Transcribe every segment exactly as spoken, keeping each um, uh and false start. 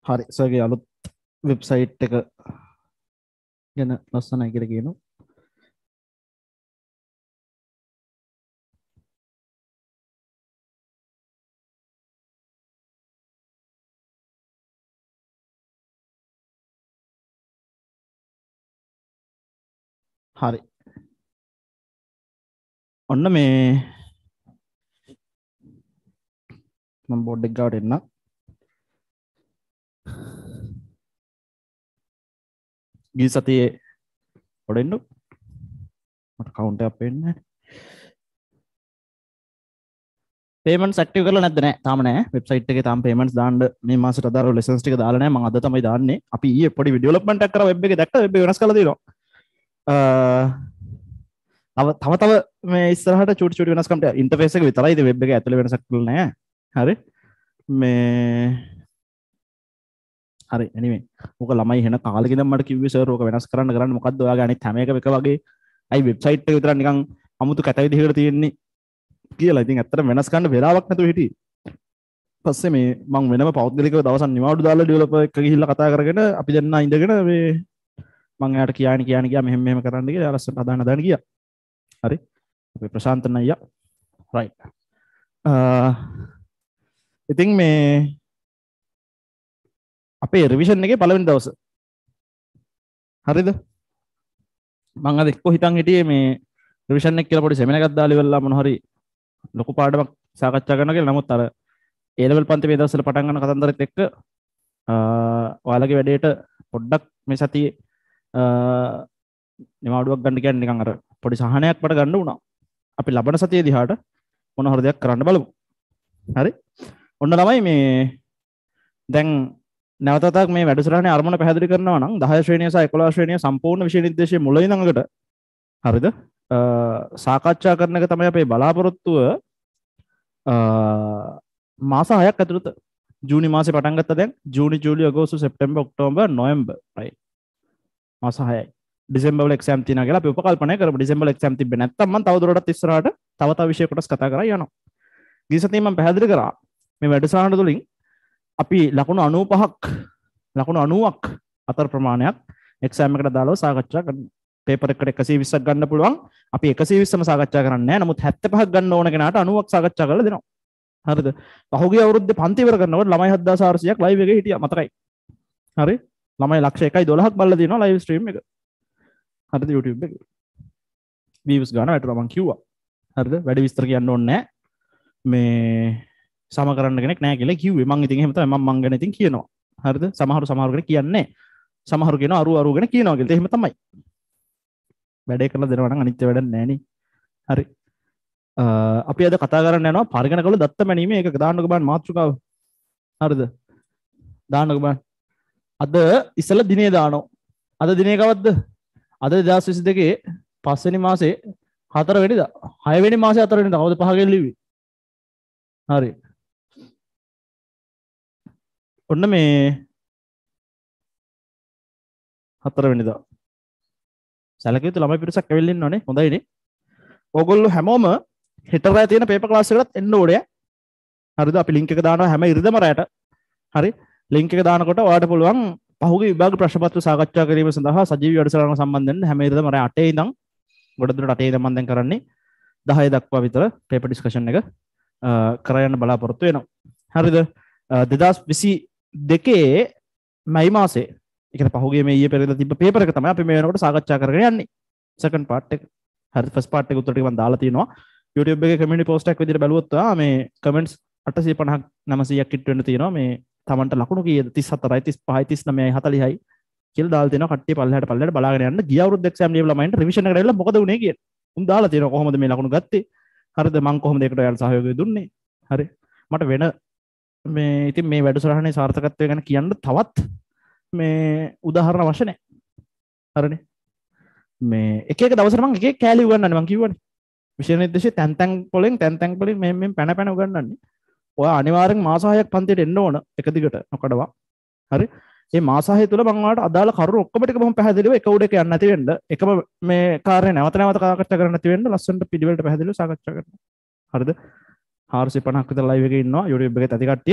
හරි සර්ගේ අලුත් වෙබ්සයිට් එක ගැන ලස්සනයි කියලා කියනවා. හරි. ඔන්න මේ මම බෝඩ් එක ගාවට එන්න. ගිය සතියේ පොඩෙන්න මට කවුන්ට් එකක් පේන්නේ නැහැ. payments active කරලා නැද්ද? නෑ තාම නෑ. වෙබ්සයිට් එකේ තාම payments දාන්න මේ මාසෙට අදාළ lessons ටික දාලා නෑ. මම අද තමයි දාන්නේ. අපි ඊයේ පොඩි development එකක් කරා web එකේ දැක්කා web එක වෙනස් කරලා තියෙනවා. අ තව තව මේ ඉස්සරහට චූටි චූටි වෙනස්කම් ටික ඉන්ටර්ෆේස් එක විතරයි ඉතින් web එකේ ඇතුලේ වෙනසක් නෑ. හරි. මේ හරි anyway මොක ළමයි වෙන කාලෙක ඉඳන් මට කිව්වේ සර් ඕක වෙනස් කරන්න කරන්න මොකද්ද ඔයාගේ අනිත් හැම එකම එක වගේ අයි වෙබ්සයිට් එක විතර නිකන් අමුතු කැත විදිහකට තියෙන්නේ කියලා. ඉතින් ඇත්තට වෙනස් කරන්න වෙලාවක් නැතුව හිටියේ. පස්සේ මේ මම වෙනම පෞද්ගලිකව දවසක් නිවාඩු දාලා ඩෙවලොපර් එක ගිහිල්ලා කතා කරගෙන අපි දෙන්න ඉඳගෙන මේ මම එයාට කියාගෙන කියාගෙන ගියා මෙහෙම මෙහෙම කරන්න කියලා. එයා ලස්සනට හදාන්න හදාන්න ගියා. හරි. අපේ ප්‍රශාන්ත නయ్యා right. ඉතින් මේ අපේ රිවිෂන් එකේ පළවෙනි දවස. හරිද? මම අද එක්ක හිතන් හිටියේ මේ රිවිෂන් එක කියලා පොඩි සෙමිනාර් එකක් දාලා ඉවරලා මොන හරි ලොකු පාඩමක් සාකච්ඡා කරනවා කියලා. නමුත් අර A level පන්ති මේ දවස්වල පටන් ගන්න කතන්දරෙත් එක්ක ඔයාලගේ වැඩේට පොඩ්ඩක් මේ සතියේ නිවාඩුවක් ගන්න කියන්නේ නිකන් අර පොඩි සහනයක් මට ගන්න වුණා. අපි ලබන සතියේ දිහාට මොන හරි දෙයක් කරන්න බලමු. හරි? ඔන්න තමයි මේ දැන් නැවතත් මේ වැඩසටහනේ අරමුණ පැහැදිලි කරනවා නම් දහය ශ්‍රේණිය සහ එකොළහ ශ්‍රේණිය සම්පූර්ණ විෂය නිර්දේශයේ මුල ඉඳන් අගට හරිද සාකච්ඡා කරන එක තමයි අපේ බලාපොරොත්තුව. මාස හයක් ඇතුළත ජූනි මාසේ පටන් ගත්තා. දැන් ජූනි ජූලි අගෝස්තු සෙප්තැම්බර් ඔක්තෝබර් නොවැම්බර් right මාස හයයි. ඩිසෙම්බර් වල එක්සෑම් තියෙනවා කියලා අපි උපකල්පනය කරමු. ඩිසෙම්බර් වල එක්සෑම් තිබ්බේ නැත්තම් මම තවදුරටත් ඉස්සරහට තව තව විෂය කොටස් කතා කරා යනවා. ගිය සතියේ මම පැහැදිලි කරා මේ වැඩසටහන තුළින් අපි ලකුණු අනූපහක් ලකුණු අනූවක් අතර ප්‍රමාණයක් එක්සෑම් එකට දාලා සාකච්ඡා කරනවා. පේපර් එකට එකසිය විස්සක් ගන්න පුළුවන්. අපි එකසිය විස්සම සාකච්ඡා කරන්නේ නැහැ. නමුත් හැත්තෑ පහක් ගන්න ඕන කෙනාට අනූවක් සාකච්ඡා කරලා දෙනවා. හරිද? පහුගිය අවුරුද්දේ පන්ති ඉවර කරනකොට ළමයි හත්දාස් හාරසියක් ලයිව් එකේ හිටියා මතකයි. හරි? ළමයි ලක්ෂ එකයි දොළහක් බලලා තියෙනවා ලයිව් ස්ට්‍රීම් එක. හරිද? YouTube එකේ. views ගන්න වැටුණා මං කිව්වා. හරිද? වැඩි විස්තර කියන්න ඕනේ නැහැ. මේ සම කරන්න කෙනෙක් නැහැ කියලා කිව්වේ. මං ඉතින් එහෙම තමයි මම මං ගැන ඉතින් කියනවා. හරිද? සමහරු සමහරු කෙනෙක් කියන්නේ සමහරු කියනවා අරු අරු ගැන කියනවා කියලා. එහෙම තමයි. වැඩේ කරලා දෙනවා නම් අනිත්‍ය වැඩක් නැහැ නේ. හරි. අපි අද කතා කරන්න යනවා පරිගණක වල දත්ත මැනීම. ඒක දාන්නක බලන්න මාතෘකාව. හරිද? දාන්නක බලන්න. අද ඉස්සෙල්ලා දිනේ දානවා. අද දිනේ කවද්ද? අද දෙදාස් විසි දෙකේ පස්වෙනි මාසේ හතර වෙනිදා. හය වෙනි මාසේ හතර වෙනිදා. කවුද පහ ගෙල්ලුවේ? හරි. ඔන්න මේ හතර වෙනිදා සැලකිය යුතු ළමයි පිරිසක් ඇවිල්ලා ඉන්නවනේ. හොඳයිනේ. ඕගොල්ලෝ හැමෝම හෙට රෑ තියෙන පේපර් ක්ලාස් එකකට එන්න ඕනේ. හරිද? අපි ලින්ක් එක දානවා හැම ඉරිදම රැයට. හරි? ලින්ක් එක දානකොට ඔයාලට පුළුවන් පහුගිය විභාග ප්‍රශ්න පත්‍ර සාකච්ඡා කිරීම සඳහා සජීවී වැඩසටහන සම්බන්ධ වෙන්න හැම ඉරිදම රෑ අටේ ඉඳන් ගොඩදුරට අටේ ඉඳන් මම දැන් කරන්නේ දහය දක්වා විතර පේපර් ඩිස්කෂන් එක කරගෙන බලාපොරොත්තු වෙනවා. හරිද? දෙදාස් විසි දෙකේ මැයි මාසේ ඒ කියන්නේ පහුගිය මේ ඊයේ පෙරේද තිබ්බ පේපර් එක තමයි අපි මේ වෙනකොට සාකච්ඡා කරගෙන යන්නේ. සෙකන්ඩ් පාර්ට් එක. හරි ෆස්ට් පාර්ට් එක උත්තර ටික මම දාලා තියෙනවා. YouTube එකේ කමියුනිටි පෝස්ට් එකක් විදිහට බැලුවොත් ආ මේ කමෙන්ට්ස් අටසිය පනහක් නවසියක් හිට වෙන්න තියෙනවා. මේ තමන්ට ලකුණු කීයද? තිස් හතරයි තිස් පහයි තිස් නවයයි හතලිහයි කියලා දාලා තියෙනවා. කට්ටිය පල්ලෙහාට පල්ලෙහාට බලාගෙන යන්න. ගිය අවුරුද්ද එක්සෑම් ලියපු ළමයින්ට රිවිෂන් එකට ඇවිල්ලා මොකද වුනේ කියලා. උන් දාලා තියෙනවා කොහොමද මේ ලකුණු ගත්තේ? හරිද? මං කොහොමද ඒකට ඔයාලට සහයෝගය දුන්නේ? හරි. මට වෙන මේ ඉතින් මේ වැඩසටහනේ සාර්ථකත්වය ගැන කියන්න තවත් මේ උදාහරණ අවශ්‍ය නැහැ. හරිනේ. මේ එක එක දවසට මම එක එක කෑලි උගන්වන්නේ මම කිව්වනේ. විෂය නිර්දේශයේ තැන් තැන් වලින් තැන් තැන් වලින් මෙහෙම මෙහෙම පැන පැන උගන්වන්නේ. ඔයා අනිවාර්යෙන් මාස හයක් පන්තියට එන්න ඕන එක දිගට නොකඩවා. හරි? මේ මාස හය තුල මම ඔයාලට අදාළ කරුණු ඔක්කොම ටික බොහොම පැහැදිලිව එක උඩ එක යන්න නැති වෙන්න එකම මේ කාර්යය නැවත නැවත සාකච්ඡා කරන්න නැති වෙන්න ලස්සනට පිළිවෙලට පැහැදිලිව සාකච්ඡා කරනවා. හරිද? හාරසිය පනහක් විතර ලයිව් එකේ ඉන්නවා YouTube එකේ ඇති කට්ටිය.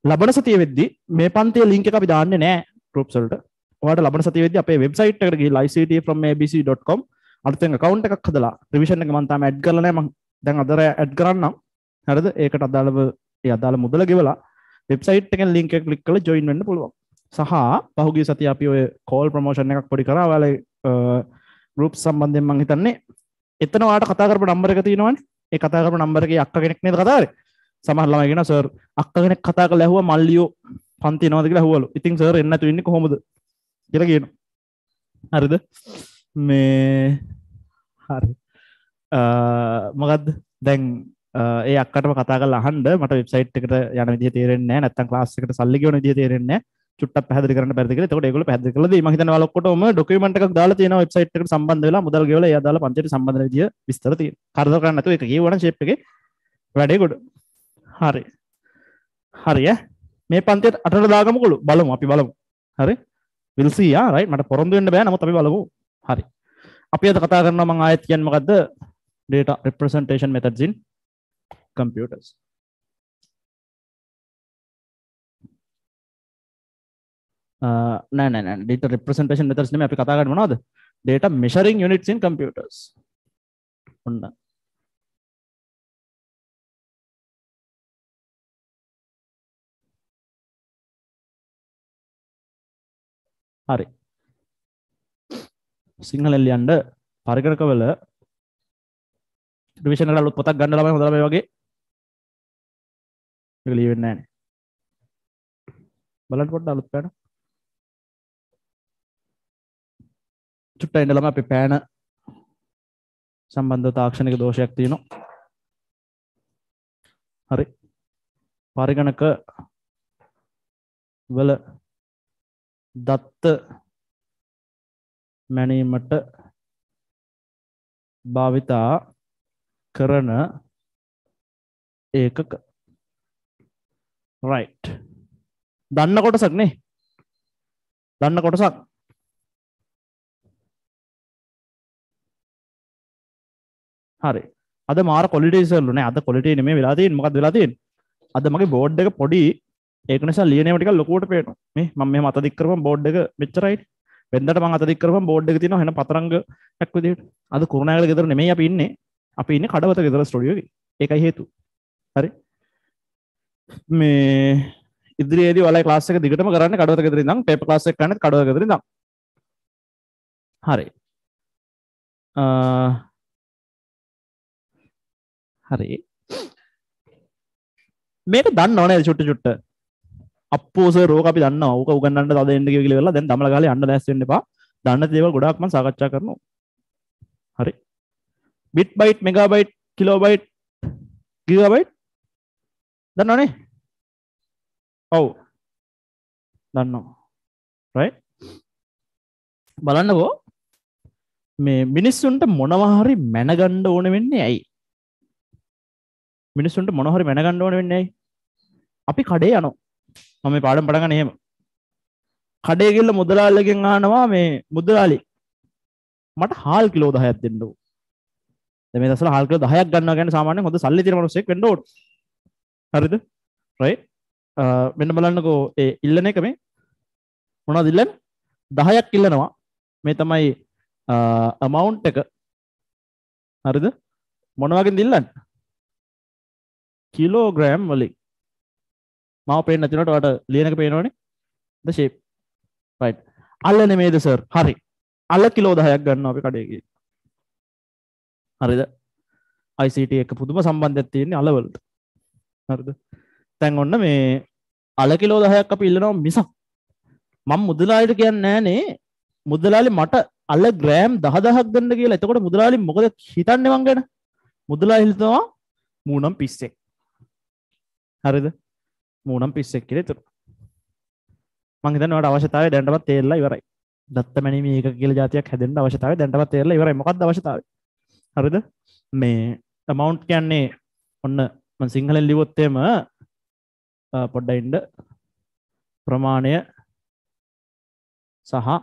ලබන සතිය වෙද්දී මේ පන්තියේ link එක අපි දාන්නේ නැහැ groups වලට. ඔයාලට ලබන සතිය වෙද්දී අපේ website එකට ගිහලා I C T from a b c dot com අලුතෙන් account එකක් හදලා revision එක මම තාම add කරලා නැහැ. මම දැන් අදර add කරන්නම්. හරිද? ඒකට අදාළව ඒ අදාළ මුදල ගෙවලා website එකෙන් link එක click කරලා join වෙන්න පුළුවන්. සහ පහුගිය සතිය අපි ඔය call promotion එකක් පොඩි කරා. ඔයාලා group සම්බන්ධයෙන් මම හිතන්නේ එතන ඔයාලට කතා කරපු number එක තියෙනවනේ. ඒ කතා කරපු number එකේ අක්ක කෙනෙක් නේද කතා කරේ? සමහර ළමයි කියනවා සර් අක්ක කෙනෙක් කතා කරලා ඇහුවා මල්ලියෝ පන්ති එනවද කියලා ඇහුවලු. ඉතින් සර් එන්න නැතු ඉන්නේ කොහොමද කියලා කියනවා. හරිද? මේ හරි. අ මොකද්ද? දැන් ඒ අක්කටම කතා කරලා අහන්න මට වෙබ්සයිට් එකට යන විදිහ තේරෙන්නේ නැහැ. නැත්තම් ක්ලාස් එකට සල්ලි ගෙවන විදිහ තේරෙන්නේ නැහැ. චුට්ටක් පැහැදිලි කරන්න බැරිද කියලා. එතකොට ඒගොල්ලෝ පැහැදිලි කරලා දෙයි. මම හිතන්නේ ඔයාලා ඔක්කොටම ඩොකියුමන්ට් එකක් දාලා තියෙනවා වෙබ්සයිට් එකට සම්බන්ධ වෙලා මුදල් ගෙවලා ඒ අදාළ පන්තියට සම්බන්ධ වෙන විදිහ විස්තර තියෙනවා. කරදර කරන්නේ නැතුව ඒක කියවන ෂේප් එකේ වැඩේ ගොඩ. හරි. හරි ඈ. මේ පන්තියට අටට දාගමුකොළු. බලමු අපි බලමු. හරි. we'll see ah right. මට පොරොන්දු වෙන්න බෑ. නමුත් අපි බලමු. හරි. අපි අද කතා කරනවා මම ආයෙත් කියන්නේ මොකද්ද? data representation methods in computers. Uh, nah, nah, nah. Data representation methods නෙමෙයි අපි කතා කරන්නේ මොනවද? Data measuring units in computers. ඔන්න. හරි. සිංහලෙන් ලියන්න පරිගණකවල රිවිෂන් එකට අලුත් පොතක් ගන්න ළමයි හොඳ ළමයි වගේ. මේක ලියවෙන්නේ නැහැ නේ. බලන්න පොඩ්ඩක් අලුත් පෑන. චුට්ටක් ඉන්න ළමයි අපි පෑන සම්බන්ධව තාක්ෂණික දෝෂයක් තියෙනවා. හරි. පරිගණක වල දත්ත මැනීමට භාවිතා කරන ඒකක. right. දන්න කොටසක් නේ. දන්න කොටසක්. හරි. අද මාර quality ඉස්සරලු නේ. අද quality නෙමෙයි වෙලා තියෙන්නේ. මොකක්ද වෙලා තියෙන්නේ? අද මගේ board එක පොඩි. ඒක නිසා ලියනේම ටිකක් ලොකුවට පේනවා. මේ මම මෙහෙම අත දික් කරපුවම board එක මෙච්චරයි. වෙනදට මම අත දික් කරපුවම board එක තියෙනවා වෙන පතරංගයක් විදිහට. අද කුරුණෑගල ගෙදර නෙමෙයි අපි ඉන්නේ. අපි ඉන්නේ කඩවත ගෙදර ස්ටුඩියෝ එකේ. ඒකයි හේතුව. හරි. මේ ඉදිරියේදී ඔයාලා ක්ලාස් එක දිගටම කරන්නේ කඩවත ගෙදර ඉඳන් පේපර් ක්ලාස් එක කරන්නේ කඩවත ගෙදර ඉඳන්. හරි. අ හරි. මේක දන්නව නේද චුට්ට චුට්ට? අප්පෝ සර් ඕක අපි දන්නවා. ඕක උගන්නන්න තද එන්න කියලා ඉවරලා දැන් දමල ගාලේ යන්න දැස් වෙන්න එපා. දන්න දේවල් ගොඩාක් මම සාකච්ඡා කරනවා. හරි. bit byte megabyte kilobyte gigabyte දන්නවනේ? ඔව්. දන්නවා. right? බලන්නකෝ මේ මිනිස්සුන්ට මොනවා හරි මැනගන්න ඕන වෙන්නේ ඇයි? මිනිස්සුන්ට මොනවා හරි මැනගන්න ඕන වෙන්නේ ඇයි? අපි කඩේ යනවා. මම මේ පාඩම් පටන් ගන්න එහෙම. කඩේ ගිහලා මුදලාලිගෙන් අහනවා මේ මුදලාලි මට හාල් කිලෝ දහයක් දෙන්න ඕන. දැන් මේ දවස්වල හාල් කිලෝ දහයක් ගන්නවා කියන්නේ සාමාන්‍යයෙන් හොඳ සල්ලි තියෙන මිනිස්සෙක් වෙන්න ඕන. හරිද? right? අ මෙන්න බලන්නකෝ ඒ ඉල්ලන එක මේ මොනවද ඉල්ලන්නේ? දහයක් ඉල්ලනවා. මේ තමයි amount එක. හරිද? මොන වගේද ඉල්ලන්නේ? කිලෝග්‍රෑම් වලින්. මාව පේන්න නැතිනට ඔයාලට ලියන එක පේනවනේ. the shape. right. අල්ල නෙමෙයිද සර්? හරි. අල්ල කිලෝ දහයක් ගන්නවා අපි කඩේ ගිහින්. හරිද? I C T එක පුදුම සම්බන්ධයක් තියෙන්නේ අල වලට. හරිද? දැන් ඔන්න මේ අල කිලෝ දහයක් අපි ඉල්ලනවා මිසක් මම මුදලාලිට කියන්නේ නෑනේ මුදලාලි මට අල ග්‍රෑම් දහ දහයක් දෙන්න කියලා. එතකොට මුදලාලි මොකද හිතන්නේ මං ගැන? මුදලාලි හිතනවා මූණම් පිස්සෙක්. හරිද? මූණම් පිස්සෙක් කියලා හිතනවා. මං හිතන්නේ ඔයාලට අවශ්‍යතාවය දැනටමත් තේරලා ඉවරයි. දත්ත මැනීමේ ඒකක කියලා જાතියක් හැදෙන්න අවශ්‍යතාවය දැනටමත් තේරලා ඉවරයි. මොකක්ද අවශ්‍යතාවය? හරිද? මේ amount කියන්නේ ඔන්න මම සිංහලෙන් ලිව්වොත් එම පොඩ්ඩක් ඉන්න ප්‍රමාණය සහ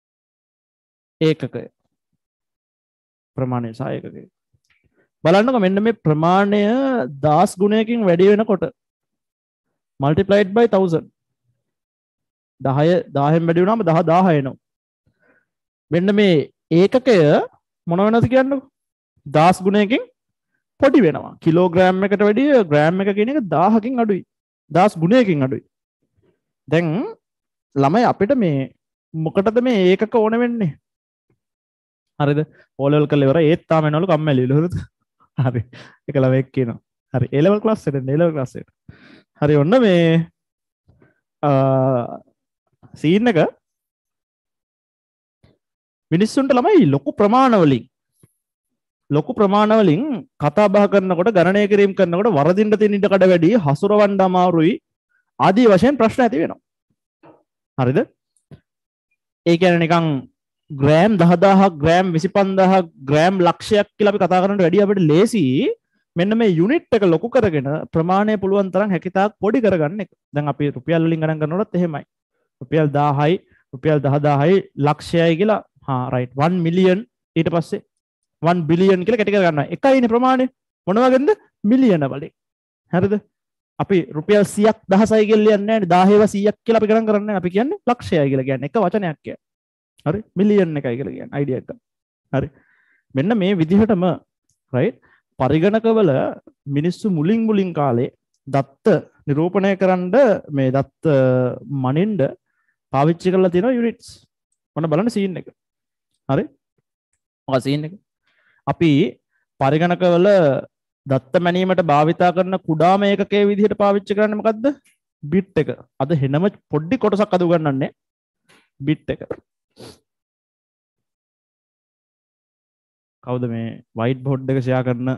ඒකකය. ප්‍රමාණය සහ ඒකකය. බලන්නකො මෙන්න මේ ප්‍රමාණය දහස් ගුණයකින් වැඩි වෙනකොට multiplied by one thousand. දහය දහයෙන් වැඩි වුණාම දහ දාහ එනවා. මෙන්න මේ ඒකකය මොන වෙනවද කියන්නකෝ? දහස් ගුණයකින් පොඩි වෙනවා. කිලෝග්‍රෑම් එකට වැඩිය ග්‍රෑම් එක කියන එක දහයකින් අඩුයි. දහස් ගුණයකින් අඩුයි. දැන් ළමයි අපිට මේ මොකටද මේ ඒකක ඕන වෙන්නේ? හරිද? O level කරලා ඉවරයි ඒත් තාම එනවලු කම්මැලිලු. හරිද? හරි. එක ළමෙක් කියනවා. හරි. A level class එකට A level class එකට. හරි ඔන්න මේ අ සීන් එක මිනිස්සුන්ට ළමයි ලොකු ප්‍රමාණවලින් ලොකු ප්‍රමාණවලින් කතා බහ කරනකොට ගණනය කිරීම කරනකොට වරදින්න තියෙන ඉඩ කඩ වැඩි හසුරවන්න අමාරුයි ආදී වශයෙන් ප්‍රශ්න ඇති වෙනවා. හරිද? ඒ කියන්නේ නිකන් ග්‍රෑම් දහදාහක් ග්‍රෑම් විසිපන්දාහක් ග්‍රෑම් ලක්ෂයක් කියලා අපි කතා කරනට වැඩිය අපිට ලේසි මෙන්න මේ යුනිට් එක ලොකු කරගෙන ප්‍රමාණය පුළුවන් තරම් හැකියතාක් පොඩි කරගන්න එක. දැන් අපි රුපියල් වලින් ගණන් කරනකොටත් එහෙමයි. රුපියල් දහයයි රුපියල් දහදාහයි ලක්ෂයයි කියලා හා රයිට් one million ඊට පස්සේ one billion කියලා කැටි කර ගන්නවා. එකයිනේ ප්‍රමාණය. මොන වගේද? මිලියන වලින්. හරිද? අපි රුපියල් සියයක් දහසයි කියලා ලියන්නේ නැහැ නේ. දහයව සියයක් කියලා අපි ගණන් කරන්නේ නැහැ. අපි කියන්නේ ලක්ෂයයි කියලා කියන්නේ. එක වචනයක් කියන්නේ. හරි? මිලියන් එකයි කියලා කියන්නේ. අයිඩියා එක. හරි. මෙන්න මේ විදිහටම රයිට් පරිගණකවල මිනිස්සු මුලින් මුලින් කාලේ දත්ත නිරූපණය කරන්න මේ දත්ත මනින්ද පාවිච්චි කරලා තියෙන යුනිට්ස්. මොන බලන්න සීන් එක. හරි? ඔක සීන් එක. අපි පරිගණකවල දත්ත මැනීමට භාවිතා කරන කුඩාම ඒකකයේ විදිහට පාවිච්චි කරන්නේ මොකද්ද? බිට් එක. අද හෙනම පොඩි කොටසක් අද උගන්වන්නේ බිට් එක. කවුද මේ වයිට් බෝඩ් එක ෂෙයා කරන?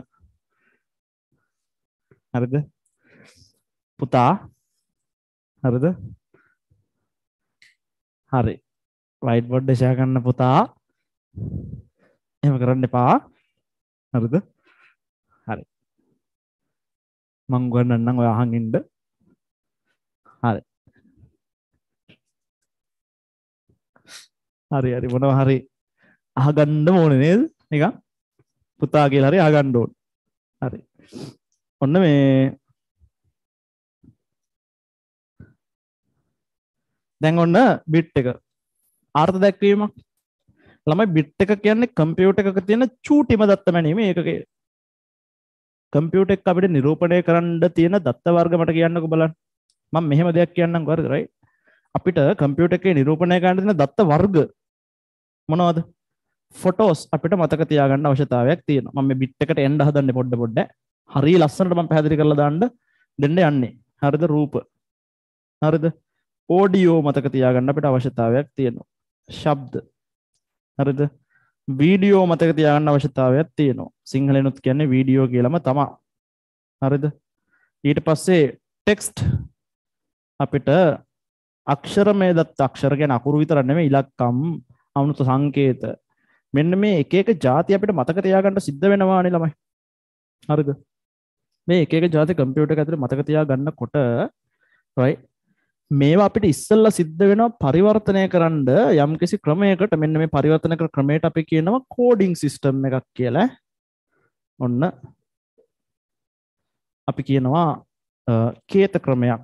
හරිද? පුතා. හරිද? හරි. වයිට් බෝඩ් එක ෂෙයා කරන පුතා. එහෙම කරන්න එපා. හරිද? හරි. මං ගන්නන්නම් ඔය අහන් ඉන්න. හරි. හරි හරි මොනවා හරි අහගන්න ඕනේ නේද? නිකන් පුතා කියලා හරි අහගන්න ඕනේ. හරි. ඔන්න මේ දැන් ඔන්න බිට් එක අර්ථ දැක්වීමක්. ළමයි බිට් එක කියන්නේ කම්පියුටර් එකක තියෙන චූටිම දත්ත මැනීම ඒකකය. කම්පියුටර් එක අපිට නිරූපණය කරන්න තියෙන දත්ත වර්ග මට කියන්නකෝ බලන්න. මම මෙහෙම දෙයක් කියන්නම් හරිද? රයිට්. අපිට කම්පියුටර් එකේ නිරූපණය කරන්න තියෙන දත්ත වර්ග මොනවද? ෆොටෝස් අපිට මතක තියාගන්න අවශ්‍යතාවයක් තියෙනවා. මම මේ බිට් එකට එන්න හදන්නේ පොඩ පොඩ. හරිය ලස්සනට මම පැහැදිලි කරලා දාන්න දෙන්න යන්නේ. හරිද? රූප. හරිද? ඕඩියෝ මතක තියාගන්න අපිට අවශ්‍යතාවයක් තියෙනවා. ශබ්ද. හරිද? වීඩියෝ මතක තියාගන්න අවශ්‍යතාවයක් තියෙනවා. සිංහලෙනුත් කියන්නේ වීඩියෝ කියලාම තමයි. හරිද? ඊට පස්සේ ටෙක්ස්ට් අපිට අක්ෂරමය දත්ත අක්ෂර කියන අකුරු විතර නෙමෙයි ඉලක්කම් අනුත සංකේත මෙන්න මේ එක එක ಜಾති අපිට මතක තියාගන්න සිද්ධ වෙනවානේ ළමයි. හරිද? මේ එක එක ಜಾති කම්පියුටර් එක ඇතුලේ මතක තියාගන්නකොට right මේවා අපිට ඉස්සෙල්ලා සිද්ධ වෙනවා පරිවර්තනය කරන්න යම්කිසි ක්‍රමයකට. මෙන්න මේ පරිවර්තන කර ක්‍රමයට අපි කියනවා කෝඩින් සිස්ටම් එකක් කියලා. ඔන්න අපි කියනවා කේත ක්‍රමයක්.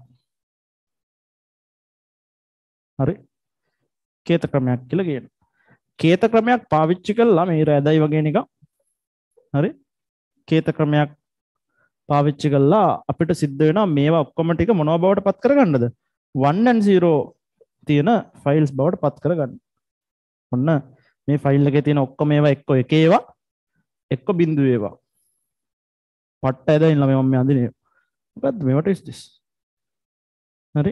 හරි? කේත ක්‍රමයක් කියලා කියනවා. කේත ක්‍රමයක් පාවිච්චි කළා මේ රැදයි වගේ නිකන්. හරි? කේත ක්‍රමයක් පාවිච්චි කළා අපිට සිද්ධ වෙනවා මේවා ඔක්කොම ටික මොනවා බවට පත් කරගන්නද? one and zero තියෙන ෆයිල්ස් බවට පත් කරගන්න. ඔන්න මේ ෆයිල් එකේ තියෙන ඔක්කොම ඒවා එක්ක එක ඒවා එක්ක බිංදු ඒවා. පට්ට ඇදලා ඉන්න මම මේ අඳිනේ. මොකද්ද මේ what is this? හරි?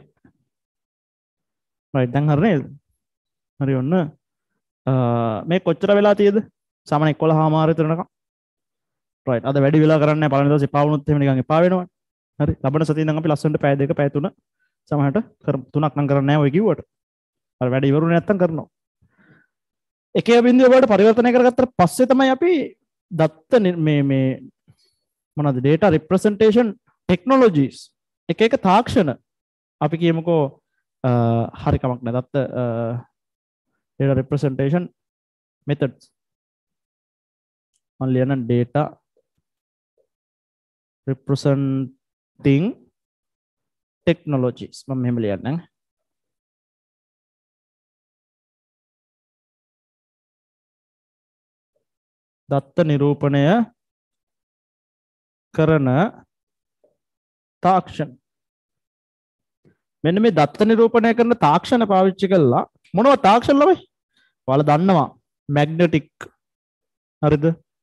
right දැන් හරි නේද? හරි ඔන්න මේ කොච්චර වෙලා තියෙද? සාමාන්‍ය එකොළහ මාර විතරනකම්. right අද වැඩි වෙලා කරන්නේ නැහැ. පළවෙනි දවසේ එපා වුණොත් එහෙම නිකන් එපා වෙනවා. හරි ලබන සතියේ ඉඳන් අපි ලස්සනට පැය දෙක පැය තුන සමහරට තුනක් නම් කරන්නේ නැහැ ඔය කිව්වට. අර වැඩ ඉවරුනේ නැත්තම් කරනවා. එකේ බිඳුව වලට පරිවර්තනය කරගත්තට පස්සේ තමයි අපි දත්ත මේ මේ මොනවද data representation technologies එක එක තාක්ෂණ අපි කියමුකෝ හරි කමක් නැහැ දත්ත data representation methods මම ලියන data representing technologies මම මෙහෙම ලියන්නම් දත්ත නිරූපණය කරන තාක්ෂණ මෙන්න මේ දත්ත නිරූපණය කරන තාක්ෂණ පාවිච්චි කළා මොනවද තාක්ෂණ ළමයි ඔයාලා දන්නවා මැග්නටික් හරිද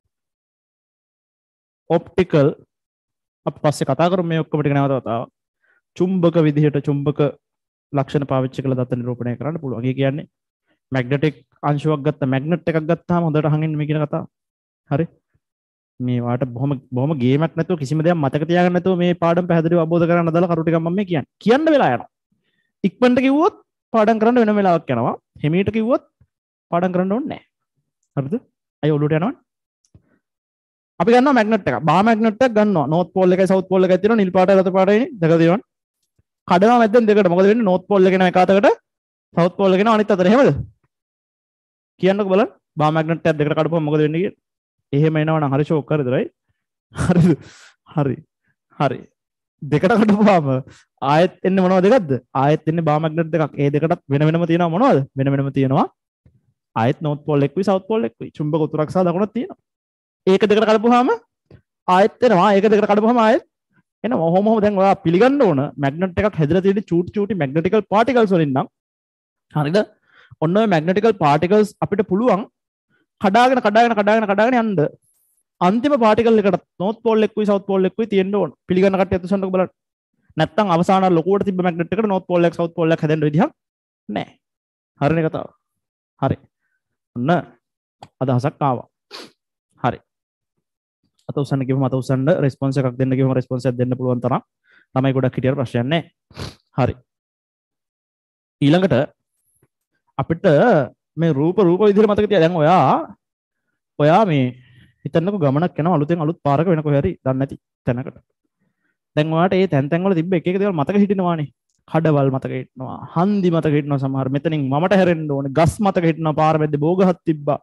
ඔප්ටිකල් අපි පස්සේ කතා කරමු මේ ඔක්කොම ටික නැවත වතාවක් චුම්බක විදිහට චුම්බක ලක්ෂණ පාවිච්චි කරලා දත්ත නිරූපණය කරන්න පුළුවන්. ඒ කියන්නේ මැග්නටික් අංශුවක් ගත්ත මැග්නට් එකක් ගත්තාම හොඳට අහගෙන ඉන්න මේ කියන කතාව. හරි. මේ වාට බොහොම බොහොම ගේමක් නැතුව කිසිම දෙයක් මතක තියාගන්න නැතුව මේ පාඩම් පැහැදිලිව අවබෝධ කරගන්න දාලා කරු ටිකක් මම මේ කියන්නේ. කියන්න වෙලා යනවා. ඉක්මනට කිව්වොත් පාඩම් කරන්න වෙන වෙලාවක් යනවා. හිමීට කිව්වොත් පාඩම් කරන්න ඕනේ නැහැ. හරිද? අය ඔළුවට යනවනේ. අපි ගන්නවා මැග්නට් එකක්. බා මැග්නට් එකක් ගන්නවා. නෝත් පෝල් එකයි සවුත් පෝල් එකයි තියෙනවා. නිල් පාටයි රතු පාටයි දෙක තියෙනවා. කඩනවා මැද්දෙන් දෙකට. මොකද වෙන්නේ? නෝත් පෝල් එකේ එක අතකට සවුත් පෝල් එකේ අනිත් අතට. එහෙමද? කියන්නකෝ බලන්න. බා මැග්නට් එකක් දෙකට කඩපුවම මොකද වෙන්නේ කියලා? එහෙම එනවනම් හරි ෂෝක් කරද රයි? හරිද? හරි. හරි. දෙකට කඩපුවාම ආයෙත් එන්නේ මොනවද දෙකක්ද? ආයෙත් එන්නේ බා මැග්නට් දෙකක්. ඒ දෙකටත් වෙන වෙනම තියෙනවා මොනවද? වෙන වෙනම තියෙනවා. ආයෙත් නෝත් පෝල් එකකුයි සවුත් පෝල් එකකුයි. චුම්බක උතුරක් සහ දකුණක් තියෙනවා. ඒක දෙකට කඩපුවාම ආයෙත් එනවා. ඒක දෙකට කඩපුවාම ආයෙත් එනවා. ඔහොම ඔහොම දැන් ඔයා පිළිගන්න ඕන මැග්නට් එකක් හැදලා තියෙන්නේ චූටි චූටි මැග්නටිකල් පාටිකල්ස් වලින් නම්. හරිද? ඔන්න ඔය මැග්නටිකල් පාටිකල්ස් අපිට පුළුවන් කඩාගෙන කඩාගෙන කඩාගෙන කඩාගෙන යන්න. අන්තිම පාටිකල් එකට නෝත් පෝල් එකකුයි සවුත් පෝල් එකකුයි තියෙන්න ඕන. පිළිගන්න කට්ටිය අතසන්නක බලන්න. නැත්තම් අවසාන ලොකුවට තිබ්බ මැග්නට් එකට නෝත් පෝල් එක සවුත් පෝල් එක හැදෙන්න විදිහක් නැහැ. හරිනේ කතාව. හරි. ඔන්න අදහසක් ආවා. හරි. අත උස්සන්න කිව්වම අත උස්සන්න රෙස්පොන්ස් එකක් දෙන්න කිව්වම රෙස්පොන්ස් එකක් දෙන්න පුළුවන් තරම් ළමයි ගොඩක් හිටියට ප්‍රශ්නයක් නැහැ. හරි. ඊළඟට අපිට මේ රූප රූප විදිහට මතක තියා දැන් ඔයා ඔයා මේ හිතන්නකෝ ගමනක් යනවා අලුතෙන් අලුත් පාරක වෙන කොහේ හරි දන්නේ නැති තැනකට. දැන් ඔයාට මේ තැන් තැන් වල තිබ්බ එක එක දේවල් මතක හිටිනවානේ. කඩවල් මතක හිටිනවා, හන්දි මතක හිටිනවා සමහර. මෙතනින් මමට හැරෙන්න ඕනේ. ගස් මතක හිටිනවා, පාර මැද්දේ බෝගහක් තිබ්බා.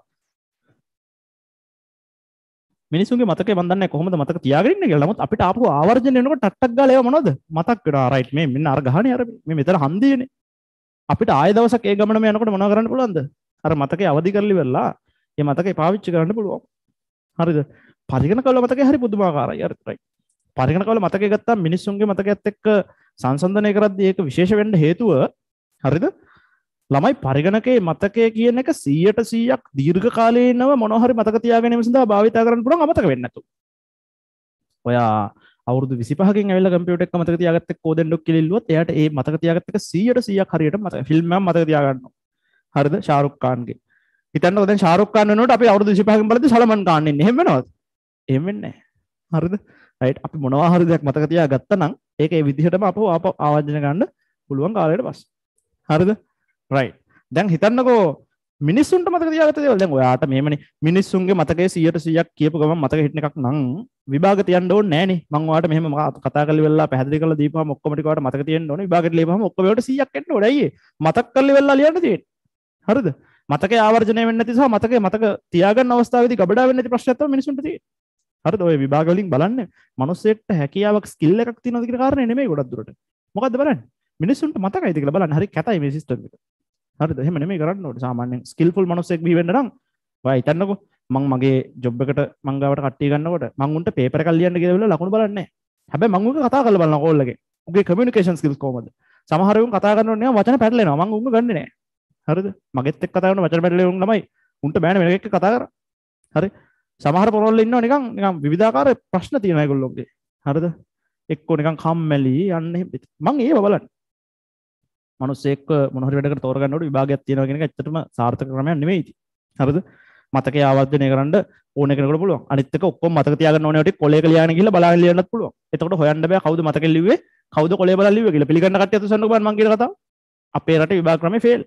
මිනිසුන්ගේ මතකේ මන් දන්නේ කොහොමද මතක තියාගෙන ඉන්නේ කියලා. නමුත් අපිට ආපහු ආවර්ජන වෙනකොට ටක් ටක් ගාලා ඒව මොනවද මතක් වෙනවා. රයිට් මේ මෙන්න අර ගහනේ අර මේ මෙතන හන්දියනේ. අපිට ආයෙ දවසක් ඒ ගමනම යනකොට මොනව කරන්න පුළුවන්ද? අර මතකේ අවදි කරලි වෙලා ඒ මතකේ පාවිච්චි කරන්න පුළුවන්. හරිද? පරිගණක වල මතකේ හරි පුදුමාකාරයි. හරි රයිට්. පරිගණක වල මතකේ ගත්තාම මිනිස්සුන්ගේ මතකයත් එක්ක සංසන්දනය කරද්දී ඒක විශේෂ වෙන්න හේතුව හරිද? ළමයි පරිගණකයේ මතකය කියන එක සීයට සීයක් දීර්ඝ කාලීනව මොනවා හරි මතක තියාගැනීම සඳහා භාවිතා කරන්න පුළුවන් අමතක වෙන්නේ නැතු. ඔයා අවුරුදු විසිපහකින් ඇවිල්ලා කම්පියුටර් එක මතක තියාගත්ත කෝදෙන්ඩොක් කියලා ඉල්ලුවොත් එයාට ඒ මතක තියාගත්ත එක සීයට සීයක් හරියට මතක ෆිල්ම් එකක් මතක තියාගන්නවා. හරිද? ෂාරුක් ખાන්ගේ. හිතන්නකෝ දැන් ෂාරුක් ખાන් වෙනකොට අපි අවුරුදු විසිපහකින් බලද්දී සල්මන් ખાන් ඉන්නේ. එහෙම වෙනවද? එහෙම වෙන්නේ නැහැ. හරිද? රයිට්. අපි මොනවා හරි දෙයක් මතක තියාගත්තා නම් ඒක ඒ විදිහටම අපව ආවර්ජන ගන්න පුළුවන් කාලයකට පස්සේ. හරිද? රයිට්. දැන් හිතන්නකෝ මිනිස්සුන්ට මතක තියාගත්ත දේවල් දැන් ඔයාට මෙහෙමනේ මිනිස්සුන්ගේ මතකයේ සීයට සීයක් කියපු ගමන් මතක හිටින එකක් නම් විභාග තියන්න ඕනේ නෑනේ. මම ඔයාට මෙහෙම කතා කරලා වෙලා පැහැදිලි කරලා දීපුවම ඔක්කොම ටික ඔයාට මතක තියෙන්න ඕනේ. විභාගෙට ලියපුවම ඔක්කොම ඒවට සීයක් එන්න ඕනේ. අයියේ මතක් කරලා වෙලා ලියන්න තියෙන්නේ. හරිද? මතකයේ ආවර්ජනය වෙන්නේ නැති සහ මතකයේ මතක තියාගන්න අවස්ථාවේදී ගබඩා වෙන්නේ නැති ප්‍රශ්නයක් තමයි මිනිස්සුන්ට තියෙන්නේ. හරිද? ඔය විභාග වලින් බලන්නේ මිනිස්සෙක්ට හැකියාවක් ස්කිල් එකක් තියෙනවද කියන කාරණේ නෙමෙයි ගොඩක් දුරට. මොකද්ද බලන්නේ? මිනිස්සුන්ට මතකයිද කියලා බලන්න. හරි කැතයි මේ සිස්ටම් එක. හරිද? එහෙම නෙමෙයි කරන්න ඕනේ. සාමාන්‍යයෙන් ස්කිල්ෆුල් මිනිස්සෙක් බිහි වෙන්න නම් ඔයා හිතන්නකෝ මම මගේ ජොබ් එකට මං ගාවට කට්ටිය ගන්නකොට මං උන්ට පේපර් එකක් ලියන්න කියලා වෙලාව ලකුණු බලන්නේ නැහැ. හැබැයි මං උන්ට කතා කරලා බලනවා කෝල් එකේ. උගේ කමියුනිකේෂන් ස්කිල්ස් කොහොමද? සමහර උන් කතා කරනකොට නිකන් වචන පැටලෙනවා. මං උන්ව ගන්නෙ නැහැ. හරිද? මගෙත් එක්ක කතා කරන වචන පැටලෙන උන් ළමයි උන්ට බෑනේ වෙන එකක් කතා කරා. හරි? සමහර පොරවල් ඉන්නවා නිකන් නිකන් විවිධාකාර ප්‍රශ්න තියෙනවා ඒගොල්ලෝගේ. හරිද? එක්කෝ නිකන් කම්මැලි යන්න එහෙම. මං ඒව බලන්න. මිනිස්සෙක් මොන හරි වැඩකට තෝරගන්නකොට විභාගයක් තියෙනවා කියන එක ඇත්තටම සාර්ථක ක්‍රමයක් නෙමෙයි ඉතින්. හරිද? මතකයේ ආවර්ජනය කරන්න ඕන කෙනෙකුට පුළුවන්. අනිත් එක ඔක්කොම මතක තියාගන්න ඕනේ ටික කොලේක ලියාගෙන ගිහලා බලාගෙන ලියන්නත් පුළුවන්. එතකොට හොයන්න බෑ කවුද මතකෙන් ලිව්වේ කවුද කොලේ බලලා ලිව්වේ කියලා. පිළිගන්න කට්ටිය අතසන්නක බලන්න මං කියන කතාව. අපේ රටේ විභාග ක්‍රමේ ෆේල්.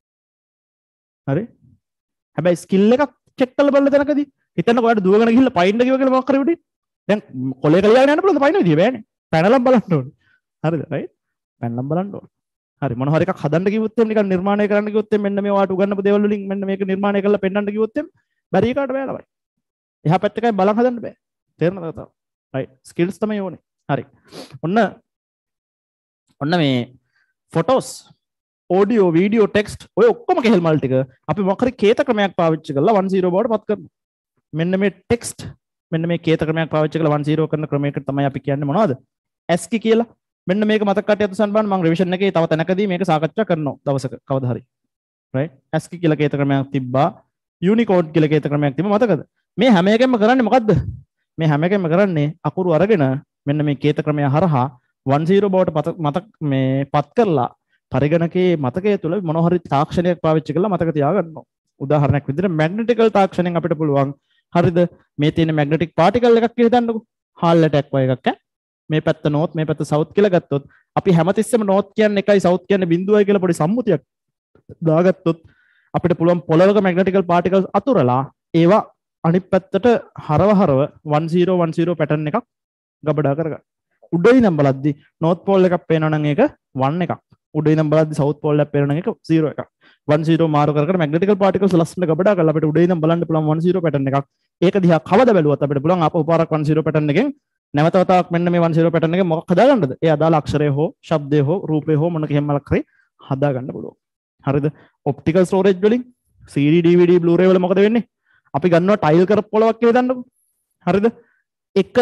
හරි? හැබැයි ස්කිල් එකක් චෙක් කරලා බලන තැනකදී හිතන්න ඔයාලට දුවගෙන ගිහලා පයින්න කිව්ව කියලා මොකක් කරේ උඩින්. දැන් කොලේක ලියාගෙන යන්න පුළුවන්ද පයින්න විදිය බෑනේ. පැනලම් බලන්න ඕනේ. හරිද? රයිට්? පැනලම් බලන්න ඕනේ. හරි මොන හරි එකක් හදන්න කිව්වොත් එම් නිකන් නිර්මාණය කරන්න කිව්වොත් එම් මෙන්න මේ ඔයාලට උගන්වපු දේවල් වලින් මෙන්න මේක නිර්මාණය කරලා පෙන්නන්න කිව්වොත් එම් බැරි එකට බෑ ළමයි. එහා පැත්තකයි බලන් හදන්න බෑ. තේරෙනවද කතාව? රයිට් ස්කිල්ස් තමයි ඕනේ. හරි. ඔන්න ඔන්න මේ ෆොටෝස් audio video text ඔය ඔක්කොම කෙහෙල් මල් ටික අපි මොකක් හරි කේත ක්‍රමයක් පාවිච්චි කරලා one zero බවට පත් කරනවා. මෙන්න මේ text මෙන්න මේ කේත ක්‍රමයක් පාවිච්චි කරලා one zero කරන ක්‍රමයකට තමයි අපි කියන්නේ මොනවද? ASCII කියලා. මෙන්න මේක මතක කටියට තුසන් බලන්න මම රිවිෂන් එකේ තව තැනකදී මේක සාකච්ඡා කරනවා දවසක කවදා හරි. right? ASCII කියලා කේත ක්‍රමයක් තිබ්බා. Unicode කියලා කේත ක්‍රමයක් තිබ්බා මතකද? මේ හැම එකෙන්ම කරන්නේ මොකද්ද? මේ හැම එකෙන්ම කරන්නේ අකුරු අරගෙන මෙන්න මේ කේත ක්‍රමය හරහා one zero බවට මතක මේ පත් කරලා පරිගණකයේ මතකය තුළ මොන හරි තාක්ෂණයක් පාවිච්චි කරලා මතක තියාගන්නවා. උදාහරණයක් විදිහට මැග්නටිකල් තාක්ෂණයෙන් අපිට පුළුවන් හරිද මේ තියෙන මැග්නටික් පාටිකල් එකක් කියලා හිතන්නකෝ. හාල් ඇටක් වගේ එකක් ඈ. මේ පැත්ත නෝත් මේ පැත්ත සවුත් කියලා ගත්තොත් අපි හැමතිස්සෙම නෝත් කියන්නේ එකයි සවුත් කියන්නේ බිඳුවයි කියලා පොඩි සම්මුතියක් දාගත්තොත් අපිට පුළුවන් පොළවක මැග්නටිකල් පාටිකල්ස් අතුරලා ඒවා අනිත් පැත්තට හරව හරව one zero one zero pattern එකක් ගබඩා කරගන්න. උඩ ඉඳන් බලද්දි නෝත් පෝල් එකක් පේනවා නම් ඒක one එකක්. උඩ ඉඳන් බලද්දි සවුත් පෝල් එකක් පේනවා නම් ඒක zero එකක්. one zero මාරු කර කර මැග්නටිකල් පාටිකල්ස් ලස්සන ගබඩා කරලා අපිට උඩ ඉඳන් බලන්න පුළුවන් one zero පැටර්න් එකක්. ඒක දිහා කවද බැලුවත් අපිට පුළුවන් ආපහු පාරක් one zero පැටර්න් එකෙන් නැවත වතාවක් මෙන්න මේ one zero පැටර්න් එකෙන් මොකක් හදාගන්නද? ඒ අදාළ අක්ෂරය හෝ ශබ්දය හෝ රූපය හෝ මොන කෙහෙම්මලක් හරි හදාගන්න පුළුවන්. හරිද? ඔප්ටිකල් ස්ටෝරේජ් වලින් C D D V D Blu-ray වල මොකද වෙන්නේ? අපි ගන්නවා ටයිල් කරපු පොලවක් කියලා දන්නකො. හරිද? එක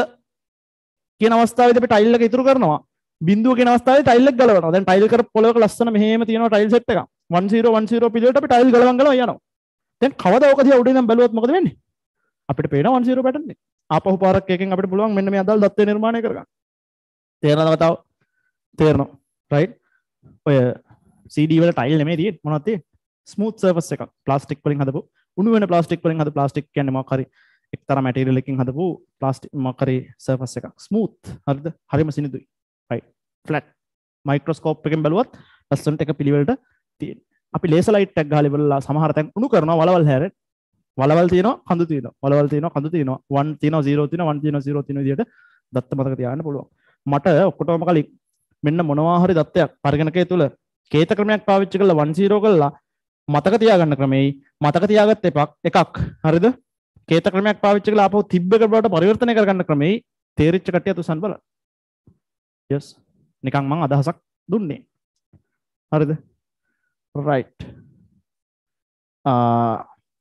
කියන අවස්ථාවේදී අපි ටයිල් එක ඉතුරු කරනවා. බිඳුව කියන අවස්ථාවේ ටයිල් එක ගලවනවා. දැන් ටයිල් කරපු පොලවක ලස්සන මෙහෙම තියෙනවා ටයිල් සෙට් එකක්. one zero one zero පිළිවෙලට අපි ටයිල් ගලවන් ගලවන් යනවා. දැන් කවදා ඔක දිහා උඩින් ඉඳන් බැලුවොත් මොකද වෙන්නේ? අපිට පේනවා one zero පැටර්න් එක. ආපහු පාරක් එකකින් අපිට පුළුවන් මෙන්න මේ අදාළ දත්තය නිර්මාණය කරගන්න. තේරෙනවද තව? තේරෙනවා. right? ඔය C D වල ටයිල් නෙමෙයි තියෙන්නේ. මොනවද තියෙන්නේ? ස්මූත් සර්ෆස් එකක්. ප්ලාස්ටික් වලින් හදපු උණු වෙන ප්ලාස්ටික් වලින් හදපු ප්ලාස්ටික් කියන්නේ මොකක් හරි එක්තරා මැටීරියල් එකකින් හදපු ප්ලාස්ටික් මොකක් හරි සර්ෆස් එකක්. ස්මූත්. හරිද? හරිම සිනිඳුයි. right? flat. මයික්‍රොස්කෝප් එකෙන් බැලුවත් ලස්සනට එක පිළිවෙලට තියෙනවා. අපි ලේසර් ලයිට් එකක් ගහලා ඉවරලා සමහර තැන් උණු කරනවා වලවල් හැරෙන්න. වලවල් තියෙනවා කඳු තියෙනවා. වලවල් තියෙනවා කඳු තියෙනවා. one තියෙනවා zero තියෙනවා one තියෙනවා zero තියෙන විදිහට දත්ත මතක තියාගන්න පුළුවන්. මට ඔක්කොටම කලින් මෙන්න මොනවා හරි දත්තයක් පරිගණකයේ තුල කේත ක්‍රමයක් පාවිච්චි කරලා one zero කරලා මතක තියාගන්න ක්‍රමෙයි මතක තියාගත්ත එකක් හරිද? කේත ක්‍රමයක් පාවිච්චි කරලා ආපහු තිබ්බ එක බවට පරිවර්තනය කරගන්න ක්‍රමෙයි තේරිච්ච කට්ටිය තුසන් බලන්න. yes නිකන් මම අදහසක් දුන්නේ. හරිද? right. ආ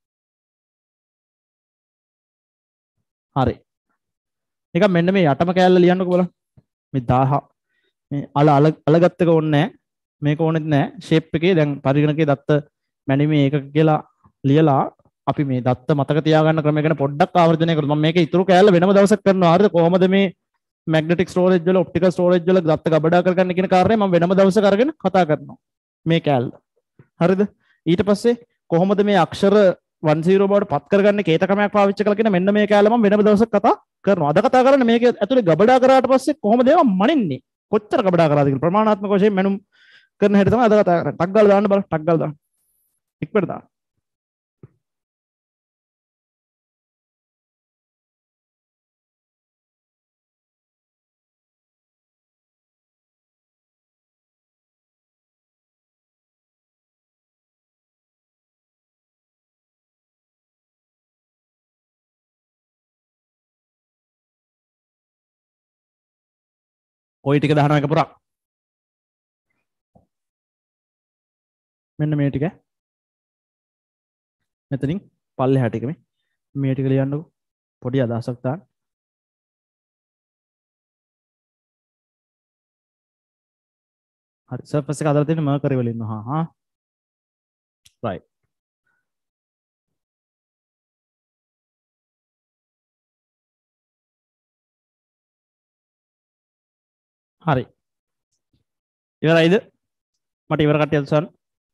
හරි. නිකන් මෙන්න මේ යටම කෑල්ල ලියන්නකෝ බලන්න. මේ දහ මේ අල අල අලගත්ත එක ඕනේ නැහැ. මේක ඕනෙත් නැහැ. ෂේප් එකේ දැන් පරිගණකයේ දත්ත මැනිමේ එකක කියලා ලියලා අපි මේ දත්ත මතක තියාගන්න ක්‍රමය ගැන පොඩ්ඩක් ආවර්ජනය කරමු. මම මේක ඉතුරු කෑල්ල වෙනම දවසක් කරනවා. හරිද? කොහොමද මේ මැග්නටික් ස්ටෝරේජ් වල ඔප්ටිකල් ස්ටෝරේජ් වල දත්ත ගබඩා කරගන්න කියන කාරණේ මම වෙනම දවසක අරගෙන කතා කරනවා. මේ කෑල්ල. හරිද? ඊට පස්සේ කොහොමද මේ අක්ෂර one zero බවට පත් කරගන්නේ කේත ක්‍රමයක් පාවිච්චි කරලා කියන මෙන්න මේ කෑල්ල මම වෙනම දවසක කතා කරනවා. අද කතා කරන්නේ මේක ඇතුලේ ගබඩා කරාට පස්සේ කොහොමද ඒවා මනින්නේ? කොච්චර ගබඩා කරාද කියලා ප්‍රමාණාත්මක වශයෙන් මනුම් කරන හැටි තමයි අද කතා කරන්නේ. ටක් ගාලා දාන්න බලන්න. ටක් ගාලා දාන්න. ඉක්මනට දාන්න. ඔය ටික දානවා එක පුරා. මෙන්න මේ ටික. මෙතනින් පල්ලෙහාට එක මේ මේ ටික ලියන්නකෝ. පොඩි අදහසක් දාන්න. හරි සර්ෆස් එක අදලා තියෙන මර්කරි වලින් හා හා. right. හරි. ඉවරයිද? මට ඉවර කට්ටිය අදසන්.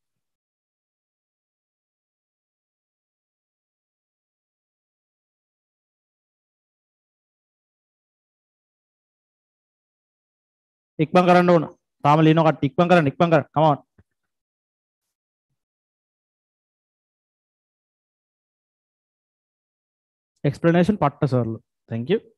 ඉක්මන් කරන්න ඕන. තාම ලියන කට්ටිය ඉක්මන් කරන්න ඉක්මන් කරන්න. come on. explanation පට්ට සර්ලු. thank you.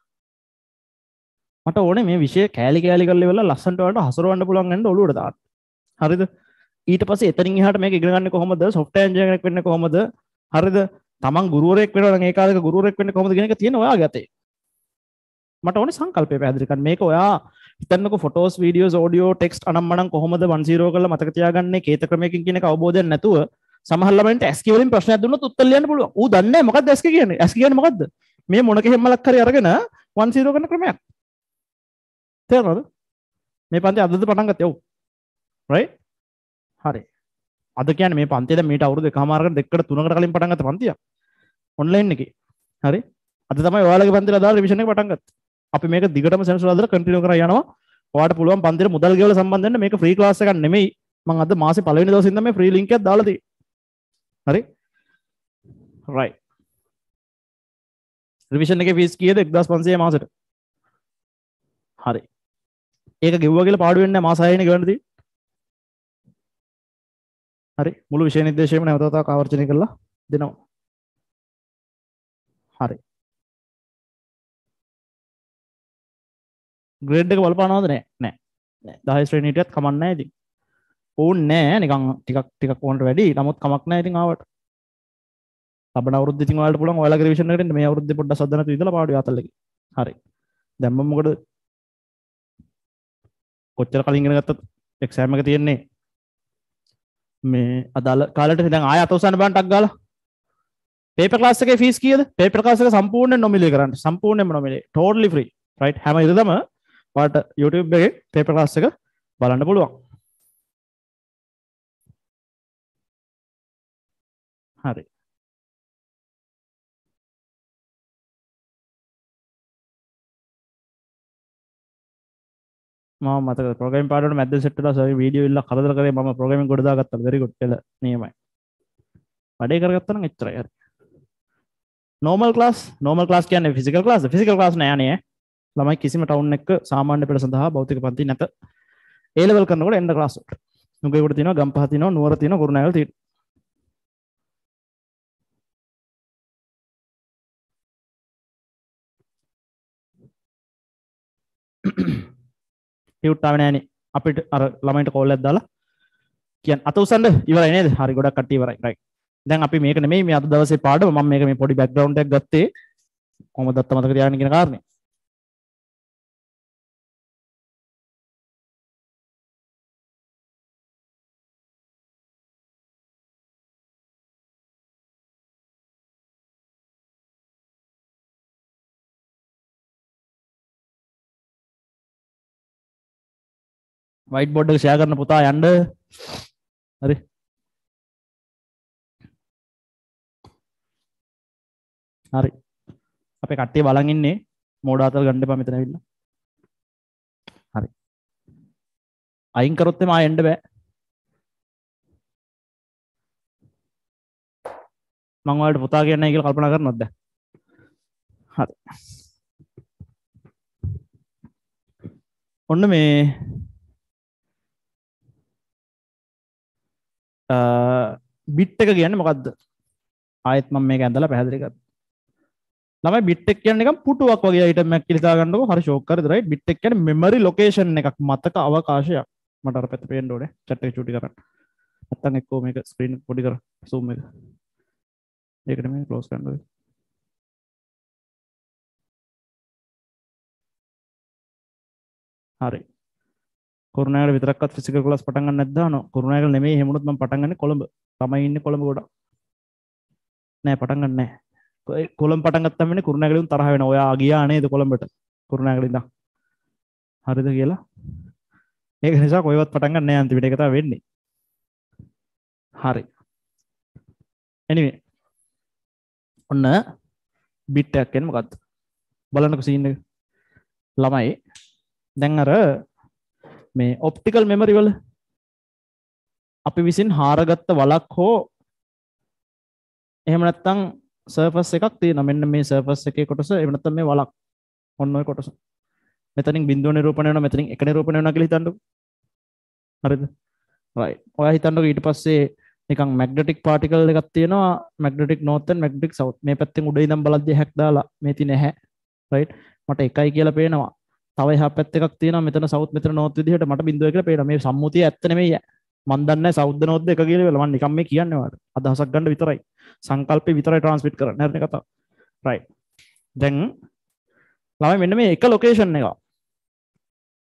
මට ඕනේ මේ විෂය කෑලි කෑලි කරලා ඉවරලා ලස්සනට වලට හසුරවන්න පුළුවන් වෙන්න ඔළුවට දාන්න. හරිද? ඊට පස්සේ එතනින් එහාට මේක ඉගෙන ගන්න කොහොමද? software engineer කෙනෙක් වෙන්නේ කොහොමද? හරිද? තමන් ගුරුවරයෙක් වෙනවා නම් ඒ කාලේක ගුරුවරයෙක් වෙන්නේ කොහොමද කියන එක තියෙන ඔයාගේ අතේ. මට ඕනේ සංකල්පය පැහැදිලි කරන්න. මේක ඔයා හිතන්නකෝ ෆොටෝස් වීඩියෝස් ඔඩියෝ ටෙක්ස්ට් අනම්මනම් කොහොමද දාසය කරලා මතක තියාගන්නේ කේත ක්‍රමයකින් කියන එක අවබෝධයක් නැතුව සමහර ළමයින්ට ඇස්කි වලින් ප්‍රශ්නයක් දුන්නොත් උත්තර ලියන්න පුළුවන්. ඌ දන්නේ නැහැ මොකක්ද ඇස්කි කියන්නේ. ඇස්කි කියන්නේ මොකද්ද? මේ මොනක හැම්මලක් හරි අරගෙන දාසය කරන ක්‍රමයක්. තේරෙනවද? මේ පන්ති අදද පටන් ගත්තේ ඔව්. රයිට්? හරි. අද කියන්නේ මේ පන්තිය දැන් මීට අවුරුදු එකමාරකට දෙකකට තුනකට කලින් පටන් ගත්ත පන්තියක්. ඔන්ලයින් එකේ. හරි? අද තමයි ඔයාලගේ පන්තිලා දාලා රිවිෂන් එක පටන් ගත්තේ. අපි මේක දිගටම සෙන්සුරාදාලා කන්ටිනියු කරලා යනවා. ඔයාලට පුළුවන් පන්තියට මුදල් ගෙවලා සම්බන්ධ වෙන්න. මේක ෆ්‍රී ක්ලාස් එකක් නෙමෙයි. මම අද මාසේ පළවෙනි දවසේ ඉඳන් මේ ෆ්‍රී ලින්ක් එකක් දාලා තියෙන්නේ. හරි? රයිට්. රිවිෂන් එකේ ෆීස් කීයද? එක්දාස් පන්සියය මාසෙට. හරි. ඒක ගෙවුවා කියලා පාඩු වෙන්නේ නැහැ. මාස හයයිනේ ගෙවන්න තියෙන්නේ. හරි. මුළු විෂය නිර්දේශයම නැවත වතාවක් ආවර්ජනය කරලා දෙනවා. හරි. ග්‍රේඩ් එක බලපානවද? නෑ. නෑ. නෑ. දහය ශ්‍රේණියටත් කමක් නැහැ ඉතින්. ඕනේ නෑ නිකන් ටිකක් ටිකක් ඕනට වැඩි. නමුත් කමක් නැහැ ඉතින් ආවට. ලබන අවුරුද්ද ඉතින් ඔයාලට පුළුවන් ඔයාලගේ රිවිෂන් එකට එන්න මේ අවුරුද්දේ පොඩ්ඩක් සද්ද නැතුව ඉඳලා පාඩුවේ අතල්ලගේ. හරි. දැන් මම මොකද කොච්චර කලින් ඉගෙන ගත්තත් එක්සෑම් එක තියෙන්නේ මේ අදාළ කාලෙට දැන් ආය අත උසන්න බෑන්ටක් ගාලා. පේපර් ක්ලාස් එකේ ෆීස් කීයද? පේපර් ක්ලාස් එක සම්පූර්ණයෙන් නොමිලේ කරන්න. සම්පූර්ණයෙන්ම නොමිලේ. totally free. right? හැම ඉරදම ඔයාලට YouTube එකේ පේපර් ක්ලාස් එක බලන්න පුළුවන්. හරි. මම මතක ප්‍රෝග්‍රෑමින් පාඩමට මැද්දේ සෙට් වෙලා සරි වීඩියෝ ඉල්ල කරදර කරේ මම ප්‍රෝග්‍රෑමින් කොට දාගත්තා. very good. එල නියමයි. වැඩේ කරගත්තා නම් එච්චරයි. හරි. normal class normal class කියන්නේ physical class. physical class නෑ නේ. ළමයි කිසිම ටවුන් එක සාමාන්‍ය පෙළ සඳහා භෞතික පන්ති නැත. A level කරනකොට එන්න ක්ලාස් වලට. නුගේගොඩ තියෙනවා, ගම්පහ තියෙනවා, නුවර තියෙනවා, කුරුණෑගල තියෙනවා. ටියුට්ටාවේ නෑනේ. අපිට අර ළමයින්ට කෝල් එකක් දාලා කියන්න අත උස්සන්න ඉවරයි නේද? හරි ගොඩක් කට්ටිය ඉවරයි. රයිට්. දැන් අපි මේක නෙමෙයි මේ අද දවසේ පාඩම. මම මේක මේ පොඩි බෑග්ග්‍රවුන්ඩ් එකක් ගත්තේ කොහොමද දත්ත මතක තියාගන්න කියන කාරණේ. වයිට් බෝඩ් එක ෂෙයා කරන පුතා යන්න. හරි. හරි. අපේ කට්ටිය බලන් ඉන්නේ මෝඩ අතල් ගන්න එපා මෙතන ඇවිල්ලා. හරි. අයින් කරොත් එම ආයෙ එන්න බෑ. මම ඔයාලට පුතා කියන්නේ නැහැ කියලා කල්පනා කරනවද දැන්? හරි. ඔන්න මේ බිට් එක කියන්නේ මොකද්ද? ආයෙත් මම මේක ඇඳලා පැහැදිලි කරනවා. ළමයි බිට් එක කියන්නේ නිකන් පුටුවක් වගේ අයිටම් එකක් කියලා හිතා ගන්නකො. හරි ෂෝක් කරද රයිට්? බිට් එක කියන්නේ මෙමරි ලොකේෂන් එකක්, මතක අවකාශයක්. මට අර පැත්ත පේන්න ඕනේ. chat එක චූටි කරන්න. නැත්තම් එක්කෝ මේක ස්ක්‍රීන් එක පොඩි කර zoom එක. ඒක නෙමෙයි ක්ලෝස් කරන්න ඕනේ. හරි. කුරුණෑගල විතරක්වත් ෆිසිකල් ක්ලාස් පටන් ගන්න නැද්ද? අනෝ කුරුණෑගල නෙමෙයි. එහෙම වුණොත් මම පටන් ගන්නේ කොළඹ. තමයි ඉන්නේ කොළඹ ගොඩක්. නෑ පටන් ගන්න නෑ. කොළඹ පටන් ගත්තම වෙන්නේ කුරුණෑගලින් තරහ වෙනවා. ඔයා ගියා නේද කොළඹට? කුරුණෑගලින් ඉඳන්. හරිද කියලා? ඒක නිසා කොයිවත් පටන් ගන්න නෑ අන්තිමට. ඒක තමයි වෙන්නේ. හරි. anyway. ඔන්න බිට් එකක් කියන්නේ මොකද්ද? බලන්නකො සීන් එක. ළමයි දැන් අර මේ ඔප්ටිකල් මෙමරි වල අපි විසින් හාරගත්ත වලක් හෝ එහෙම නැත්නම් සර්ෆස් එකක් තියෙනවා. මෙන්න මේ සර්ෆස් එකේ කොටස එහෙම නැත්නම් මේ වලක්. ඔන්න ඔය කොටස. මෙතනින් බිඳුව නිරූපණය වෙනවා, මෙතනින් එක නිරූපණය වෙනවා කියලා හිතන්නකෝ. හරිද? right. ඔයා හිතන්නකෝ ඊට පස්සේ නිකන් මැග්නටික් පාටිකල් එකක් තියෙනවා. Magnetic north and magnetic south. මේ පැත්තෙන් උඩ ඉඳන් බලද්දී හැක් දාලා මේ තියෙන ඇහැ. right. මට එකයි කියලා පේනවා. තව එහා පැත්ත එකක් තියෙනවා. මෙතන south මෙතන north විදිහට මට බිඳුව කියලා පේනවා. මේ සම්මුතිය ඇත්ත නෙමෙයි. මන් දන්නේ නැහැ south north එක කියලා වෙලා. මම නිකන් මේ කියන්නේ ඔයාලට. අදහසක් ගන්න විතරයි. සංකල්පේ විතරයි ට්‍රාන්ස්මිට් කරන්න. හරිනේ කතාව. right. දැන් ළමයි මෙන්න මේ එක ලොකේෂන් එක.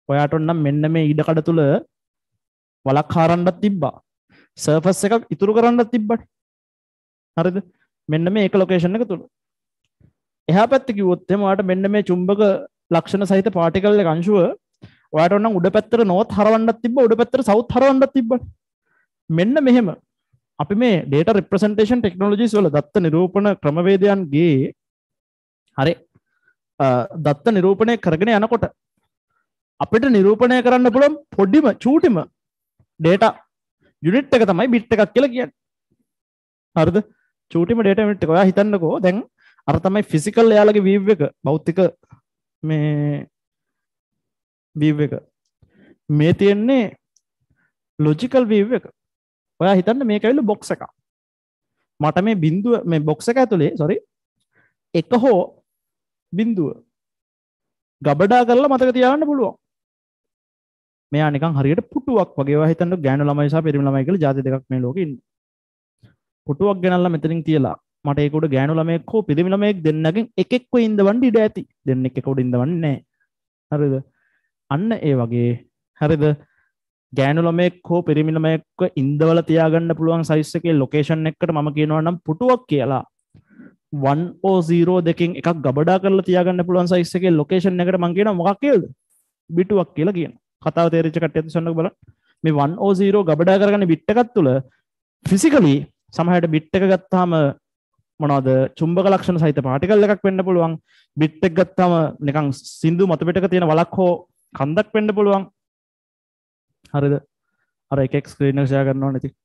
ඔයාට නම් මෙන්න මේ ඉඩකඩ තුල වලක් හරන්නත් තිබ්බා. සර්ෆස් එකක් ඉතුරු කරන්නත් තිබ්බනේ. හරිද? මෙන්න මේ එක ලොකේෂන් එක තුල. එහා පැත්තේ කිව්වොත් එහෙම ඔයාට මෙන්න මේ චුම්බක ලක්ෂණ සහිත පාටිකල් එක අංශුව ඔයාට නම් උඩ පැත්තට north හරවන්නත් තිබ්බා, උඩ පැත්තට south හරවන්නත් තිබ්බනේ. මෙන්න මෙහෙම අපි මේ data representation technologies වල දත්ත නිරූපණ ක්‍රමවේදයන්ගේ හරි දත්ත නිරූපණය කරගෙන යනකොට අපිට නිරූපණය කරන්න පුළුවන් පොඩිම චූටිම data unit එක තමයි bit එකක් කියලා කියන්නේ. හරිද? චූටිම data unit එක. ඔයා හිතන්නකෝ දැන් අර තමයි physical එයාලගේ view එක භෞතික මේ view එක. මේ තියෙන්නේ logical view එක. ඔයා හිතන්න මේක ඇවිල්ලා box එකක්. මට මේ බිඳුව මේ box එක ඇතුලේ sorry එක හෝ බිඳුව ගබඩා කරලා මතක තියාගන්න පුළුවන්. මෙයා නිකන් හරියට පුටුවක් වගේ. ඔයා හිතන්න ගෑනු ළමයි සහ පිරිමි ළමයි කියලා જાති දෙකක් මේ ලෝකේ ඉන්නේ. පුටුවක් ගෙනල්ලා මෙතනින් තියලා මට ඒක උඩ ගෑනු ළමයෙක් හෝ පිරිමි ළමයෙක් දෙන්නගෙන් එකෙක්ව ඉඳවන්න ඉඩ ඇති. දෙන්නෙක් එක උඩ ඉඳවන්නේ නැහැ. හරිද? අන්න ඒ වගේ හරිද? ගෑනු ළමයෙක් හෝ පිරිමි ළමයෙක්ව ඉඳවලා තියාගන්න පුළුවන් සයිස් එකේ ලොකේෂන් එකකට මම කියනවා නම් පුටුවක් කියලා. one or zero දෙකෙන් එකක් ගබඩා කරලා තියාගන්න පුළුවන් සයිස් එකේ ලොකේෂන් එකට මම කියනවා මොකක් කියලාද? බිටුවක් කියලා කියනවා. කතාව තේරිච්ච කට්ටියත් සොන්නක බලන්න. මේ one or zero ගබඩා කරගන්න බිට් එකක් තුල ෆිසිකලි සමහරට බිට් එක ගත්තාම මොනවද චුම්බක ලක්ෂණ සහිත පාටිකල් එකක් වෙන්න පුළුවන්. බිට් එක ගත්තාම නිකන් සින්දු මත පිටක තියෙන වලක් හෝ කන්දක් වෙන්න පුළුවන්. හරිද? අර එක එක ස්ක්‍රීන් එක ෂෙයා කරනවා නැති.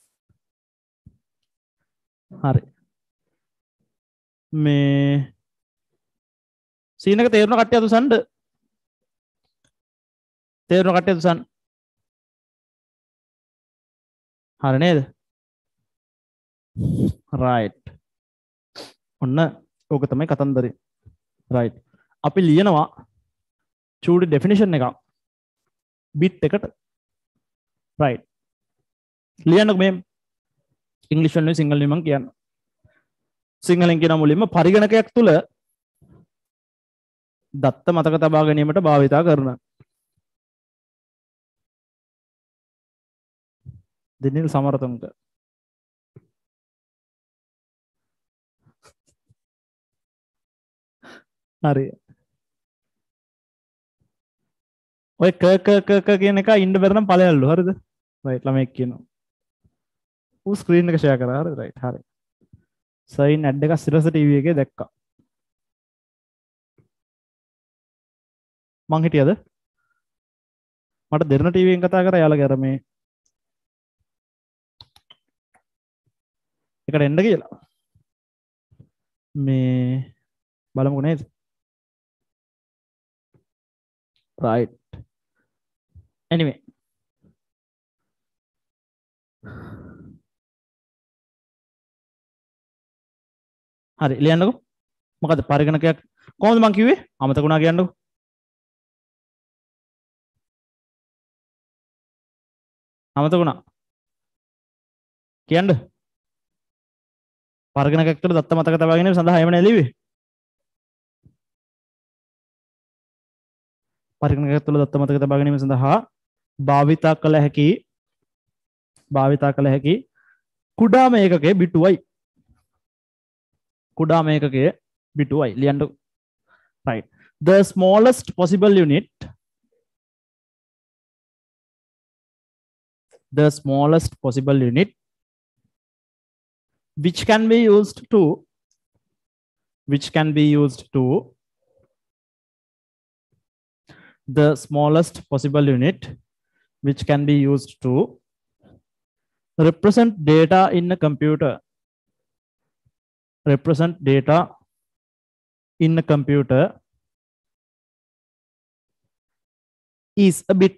හරි. මේ සීන් එක තේරුණ කට්ටිය අදුසන්ඩ තේරුණ කට්ටිය අදුසන් හරි නේද? රයිට්. ඔන්න ඕක තමයි කතන්දරේ. රයිට්. අපි ලියනවා චූටි ඩෙෆිනිෂන් එකක් බිට් එකට. රයිට්. ලියන්නකො මේ ඉංග්‍රීසි වලින් සිංහලෙන් මම කියන්න. සිංහලෙන් කියන මුලින්ම පරිගණකයක් තුල දත්ත මතක තබා ගැනීමට භාවිතා කරන දිනිල් සමරතුංග. හරි. ඔය ක ක ක ක කියන එක ඉන්න බැර නම් ඵලයල්ලු. හරිද? රයිට්. ළමෙක් කියනවා. ඌ ස්ක්‍රීන් එක ෂෙයා කරා. හරිද? රයිට්. හරි. සයින් ඇඩ් එක සිරස ටීවී එකේ දැක්කා. මං හිටියද? මට දෙරණ ටීවී එකෙන් කතා කරා යාළුවා අර මේ එකට එන්න කියලා. මේ බලමුකෝ නේද? right anyway හරි ලියන්නකෝ. මොකද පරිගණකයක් කොහොමද මං කිව්වේ? අමතක වුණා කියන්නකෝ. අමතක වුණා. කියන්න. පරිගණකයක් තුළ දත්ත මතක තබා ගැනීම සඳහා එමනේ ලිව්වේ. පරිගණකයක් තුළ දත්ත මතක තබා ගැනීම සඳහා භාවිතා කළ හැකි භාවිතා කළ හැකි කුඩාම ඒකකයේ බිටුවයි. කුඩාම ඒකකයේ බිටුවයි. ලියන්න. right. The smallest possible unit the smallest possible unit which can be used to which can be used to the smallest possible unit which can be used to represent data in a computer represent data in a computer is a bit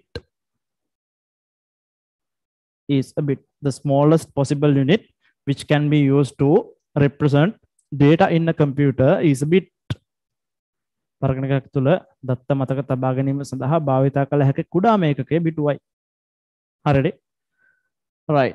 is a bit the smallest possible unit which can be used to represent data in a computer is a bit. පරිගණකයක් තුළ දත්ත මතක තබා ගැනීම සඳහා භාවිතා කළ හැකි කුඩාම ඒකකයේ බිටුවයි. හරිද? right.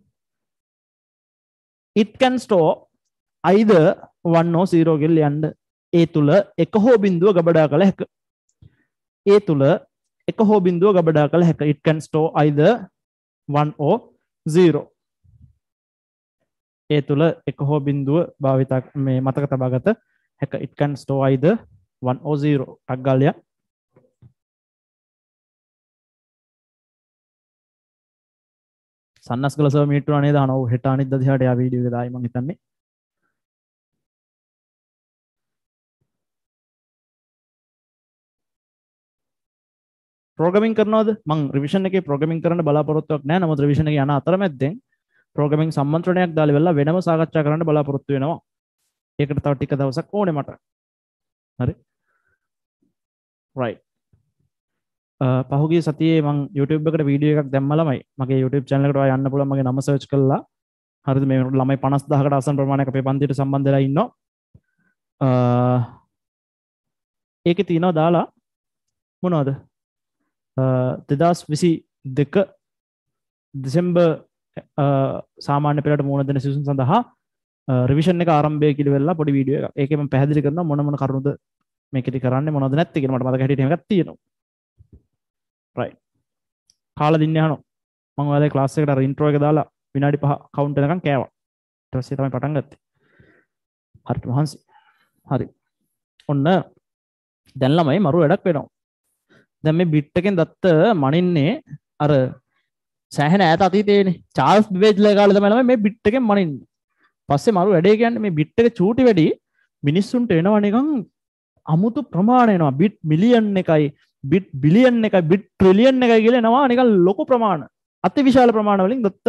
It can store either one or zero කියලා යන්න. ඒ තුල එක හෝ බිඳුව ගබඩා කළ හැක. ඒ තුල එක හෝ බිඳුව ගබඩා කළ හැක. It can store either one or zero. ඒ තුල එක හෝ බිඳුව භාවිත මේ මතක තබාගත හැක. It can store either one or zero. අග්ගාලිය සන්නස් කළ සර්වර් මීටර නේද? අනෝ හෙට අනිද්දා දිහාට යා වීඩියෝ එක දායි මං හිතන්නේ. ප්‍රෝග්‍රෑමින් කරනවද? මං රිවිෂන් එකේ ප්‍රෝග්‍රෑමින් කරන්න බලාපොරොත්තුවක් නැහැ. නමුත් රිවිෂන් එකේ යන අතරමැද්දෙන් ප්‍රෝග්‍රෑමින් සම්මන්ත්‍රණයක් දාලා වෙලා වෙනම සාකච්ඡා කරන්න බලාපොරොත්තු වෙනවා. ඒකට තව ටික දවසක් ඕනේ මට. හරි. right. පහුගිය සතියේ මං YouTube එකට වීඩියෝ එකක් දැම්ම ළමයි. මගේ YouTube channel එකට ඔයා යන්න පුළුවන්. මගේ නම search කළා. හරිද? මේ ළමයි පනස් දහසකට ආසන්න ප්‍රමාණයක් අපේ පන්තියට සම්බන්ධ වෙලා ඉන්නවා. අ ඒකේ තියෙනවා දාලා මොනවද? දෙදස් විසි දෙක දෙසැම්බර් සාමාන්‍ය පෙළට මුහුණ දෙන සිසුන් සඳහා රිවිෂන් එක ආරම්භය කියලා වෙලා පොඩි වීඩියෝ එකක්. ඒකේ මම පැහැදිලි කරනවා මොන මොන කරුණුද මේකෙදි කරන්නේ මොනවද නැත්තේ කියලා. මට මතක හැටියට එහෙම එකක් තියෙනවා. right. කාලා දින්න යනවා. මම ඔයාලගේ ක්ලාස් එකට අර ඉන්ට්‍රෝ එක දාලා විනාඩි පහ කවුන්ට් වෙනකන් කෑවා. ඊට පස්සේ තමයි පටන් ගත්තේ. හරියට මහන්සි. හරි. ඔන්න දැන් ළමයි මරු වැඩක් වෙනවා. දැන් මේ බිට් එකෙන් දත්ත මනින්නේ අර සෑහෙන ඈත අතීතයේනේ. චාල්ස් බේබ්ජ්ලා කාලේ තමයි ළමයි මේ බිට් එකෙන් මනින්නේ. පස්සේ මරු වැඩේ කියන්නේ මේ බිට් එක චූටි වැඩි මිනිස්සුන්ට එනවා නිකන් අමුතු ප්‍රමාණ එනවා. බිට් මිලියන් එකයි, බිට් බිලියන් එකයි, බිට් ට්‍රිලියන් එකයි කියලා එනවා නිකන් ලොකු ප්‍රමාණ. අතිවිශාල ප්‍රමාණ වලින් දත්ත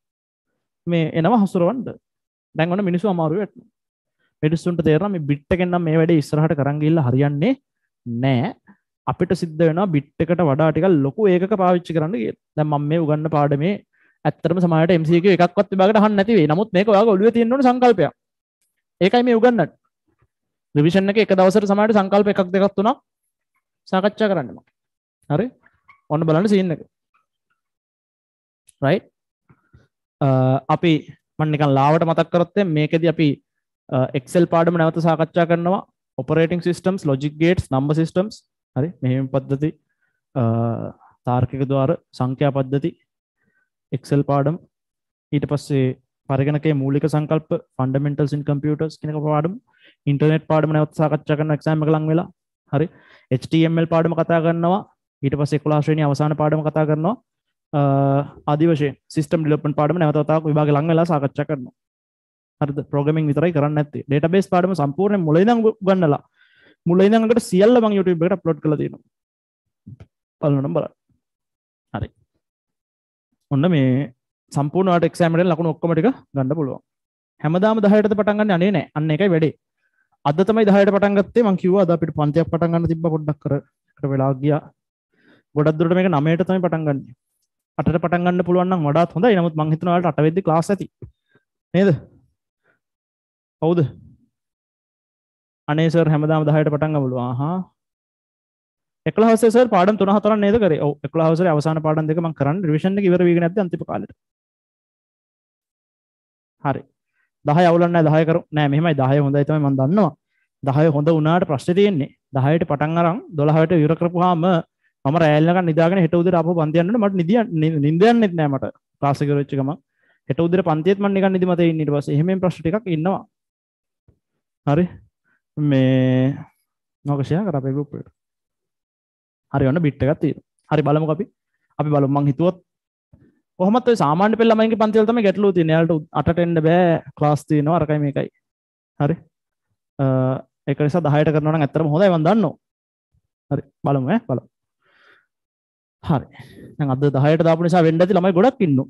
මේ එනවා හසුරවන්න. දැන් ඔන්න මිනිස්සු අමාරු වෙටනවා. මිනිස්සුන්ට තේරෙනවා මේ බිට් එකෙන් නම් මේ වැඩේ ඉස්සරහට කරන් ගිහිල්ලා හරියන්නේ නැහැ. අපිට සිද්ධ වෙනවා බිට් එකට වඩා ටිකක් ලොකු ඒකක පාවිච්චි කරන්න කියලා. දැන් මම මේ උගන්න පාඩමේ ඇත්තටම සමහරට එම් සී කියු එකක්වත් විභාගයට අහන්න නැති වෙයි. නමුත් මේක ඔයාගේ ඔළුවේ තියෙන්න ඕන සංකල්පයක්. ඒකයි මේ උගන්නන්නේ. රිවිෂන් එකේ එක දවසට සමහරට සංකල්ප එකක් දෙකක් තුනක් සාකච්ඡා කරන්න මම. හරි? ඔන්න බලන්න සීන් එක. right? අපි මම නිකන් ලාවට මතක් කරොත් මේකෙදි අපි Excel පාඩම නැවත සාකච්ඡා කරනවා. operating systems, logic gates, number systems. හරි? මෙහෙම පද්ධති තාර්කික ద్వාර සංඛ්‍යා පද්ධති Excel පාඩම ඊට පස්සේ පරිගණකයේ මූලික සංකල්ප fundamentals in computers කියන පාඩම ඉන්ටර්නෙට් පාඩම නැවත සාකච්ඡා කරන එක්සෑම් එක ලඟ වෙලා හරි H T M L පාඩම කතා කරනවා ඊට පස්සේ එකොළහ ශ්‍රේණිය අවසාන පාඩම කතා කරනවා ආදි වශයෙන් system development පාඩම නැවත වතාවක් විභාගේ ලඟ වෙලා සාකච්ඡා කරනවා හරිද programming විතරයි කරන්නේ නැත්තේ database පාඩම සම්පූර්ණයෙන් මුලින් ඉඳන් උගන්වලා මුලින් ඉඳන් අකට සියල්ල මම YouTube එකට අප්ලෝඩ් කරලා තියෙනවා බලන්න බලන්න හරි ඔන්න මේ සම්පූර්ණ වාට එක්සෑම් එකෙන් ලකුණු ඔක්කොම ටික ගන්න පුළුවන්. හැමදාම දහයටද පටන් ගන්න අනේ නෑ. අන්න ඒකයි වැඩේ. අද තමයි දහයට පටන් ගත්තේ. මං කිව්වා අද අපිට පන්තියක් පටන් ගන්න තිබ්බා පොඩ්ඩක් කර කර වෙලා ගියා. ගොඩක් දුරට මේක නවයට තමයි පටන් ගන්න. අටට පටන් ගන්න පුළුවන් නම් වඩාත් හොඳයි. නමුත් මං හිතනවා ඔයාලට අට වෙද්දි ක්ලාස් ඇති. නේද? හවුද? අනේ සර් හැමදාම දහයට පටන් ගමු. ආහා. එකොළහ හවසේ සර් පාඩම් තුන හතරක් නේද කරේ? ඔව් එකොළහ හවසේ අවසාන පාඩම් දෙක මම කරන්නේ රිවිෂන් එක ඉවර වෙගෙන නැද්ද අන්තිම කාලෙට. හරි. දහය අවුලක් නැහැ දහය කරු. නෑ මෙහෙමයි දහය හොඳයි තමයි මම දන්නවා. දහය හොඳ වුණාට ප්‍රශ්නේ තියෙන්නේ දහයට පටන් අරන් දොළහට ඉවර කරපුවාම මම රැයල් එකක් නිදාගෙන හෙට උදේට ආපහු පන්ති යන්න ඕනේ. මට නිදිය නිින්ද යන්නෙත් නෑ මට. ක්ලාස් එක ඉවර වෙච්ච ගමන් හෙට උදේට පන්තියෙත් මම නිකන් නිදි මතේ ඉන්නේ ඊට පස්සේ. එහෙම ප්‍රශ්න ටිකක් ඉන්නවා. හරි. මේ මොකද ෂෙයා කරා අපේ ගෲප් එකට. හරි ඔන්න බිට් එකක් තියෙනවා. හරි බලමුකෝ අපි. අපි බලමු මං හිතුවත් කොහොමත් ඔය සාමාන්‍ය පෙළ ළමයින්ගේ පන්ති වල තමයි ගැටලුව තියෙන්නේ. එයාලට අටට එන්න බෑ. ක්ලාස් තියෙනවා අරකයි මේකයි. හරි. අ ඒක නිසා දහයට කරනවා නම් ඇත්තටම හොඳයි මම දන්නවා. හරි බලමු ඈ බලමු. හරි. දැන් අද දහයට දාපු නිසා වෙන්න ඇති ළමයි ගොඩක් ඉන්නවා.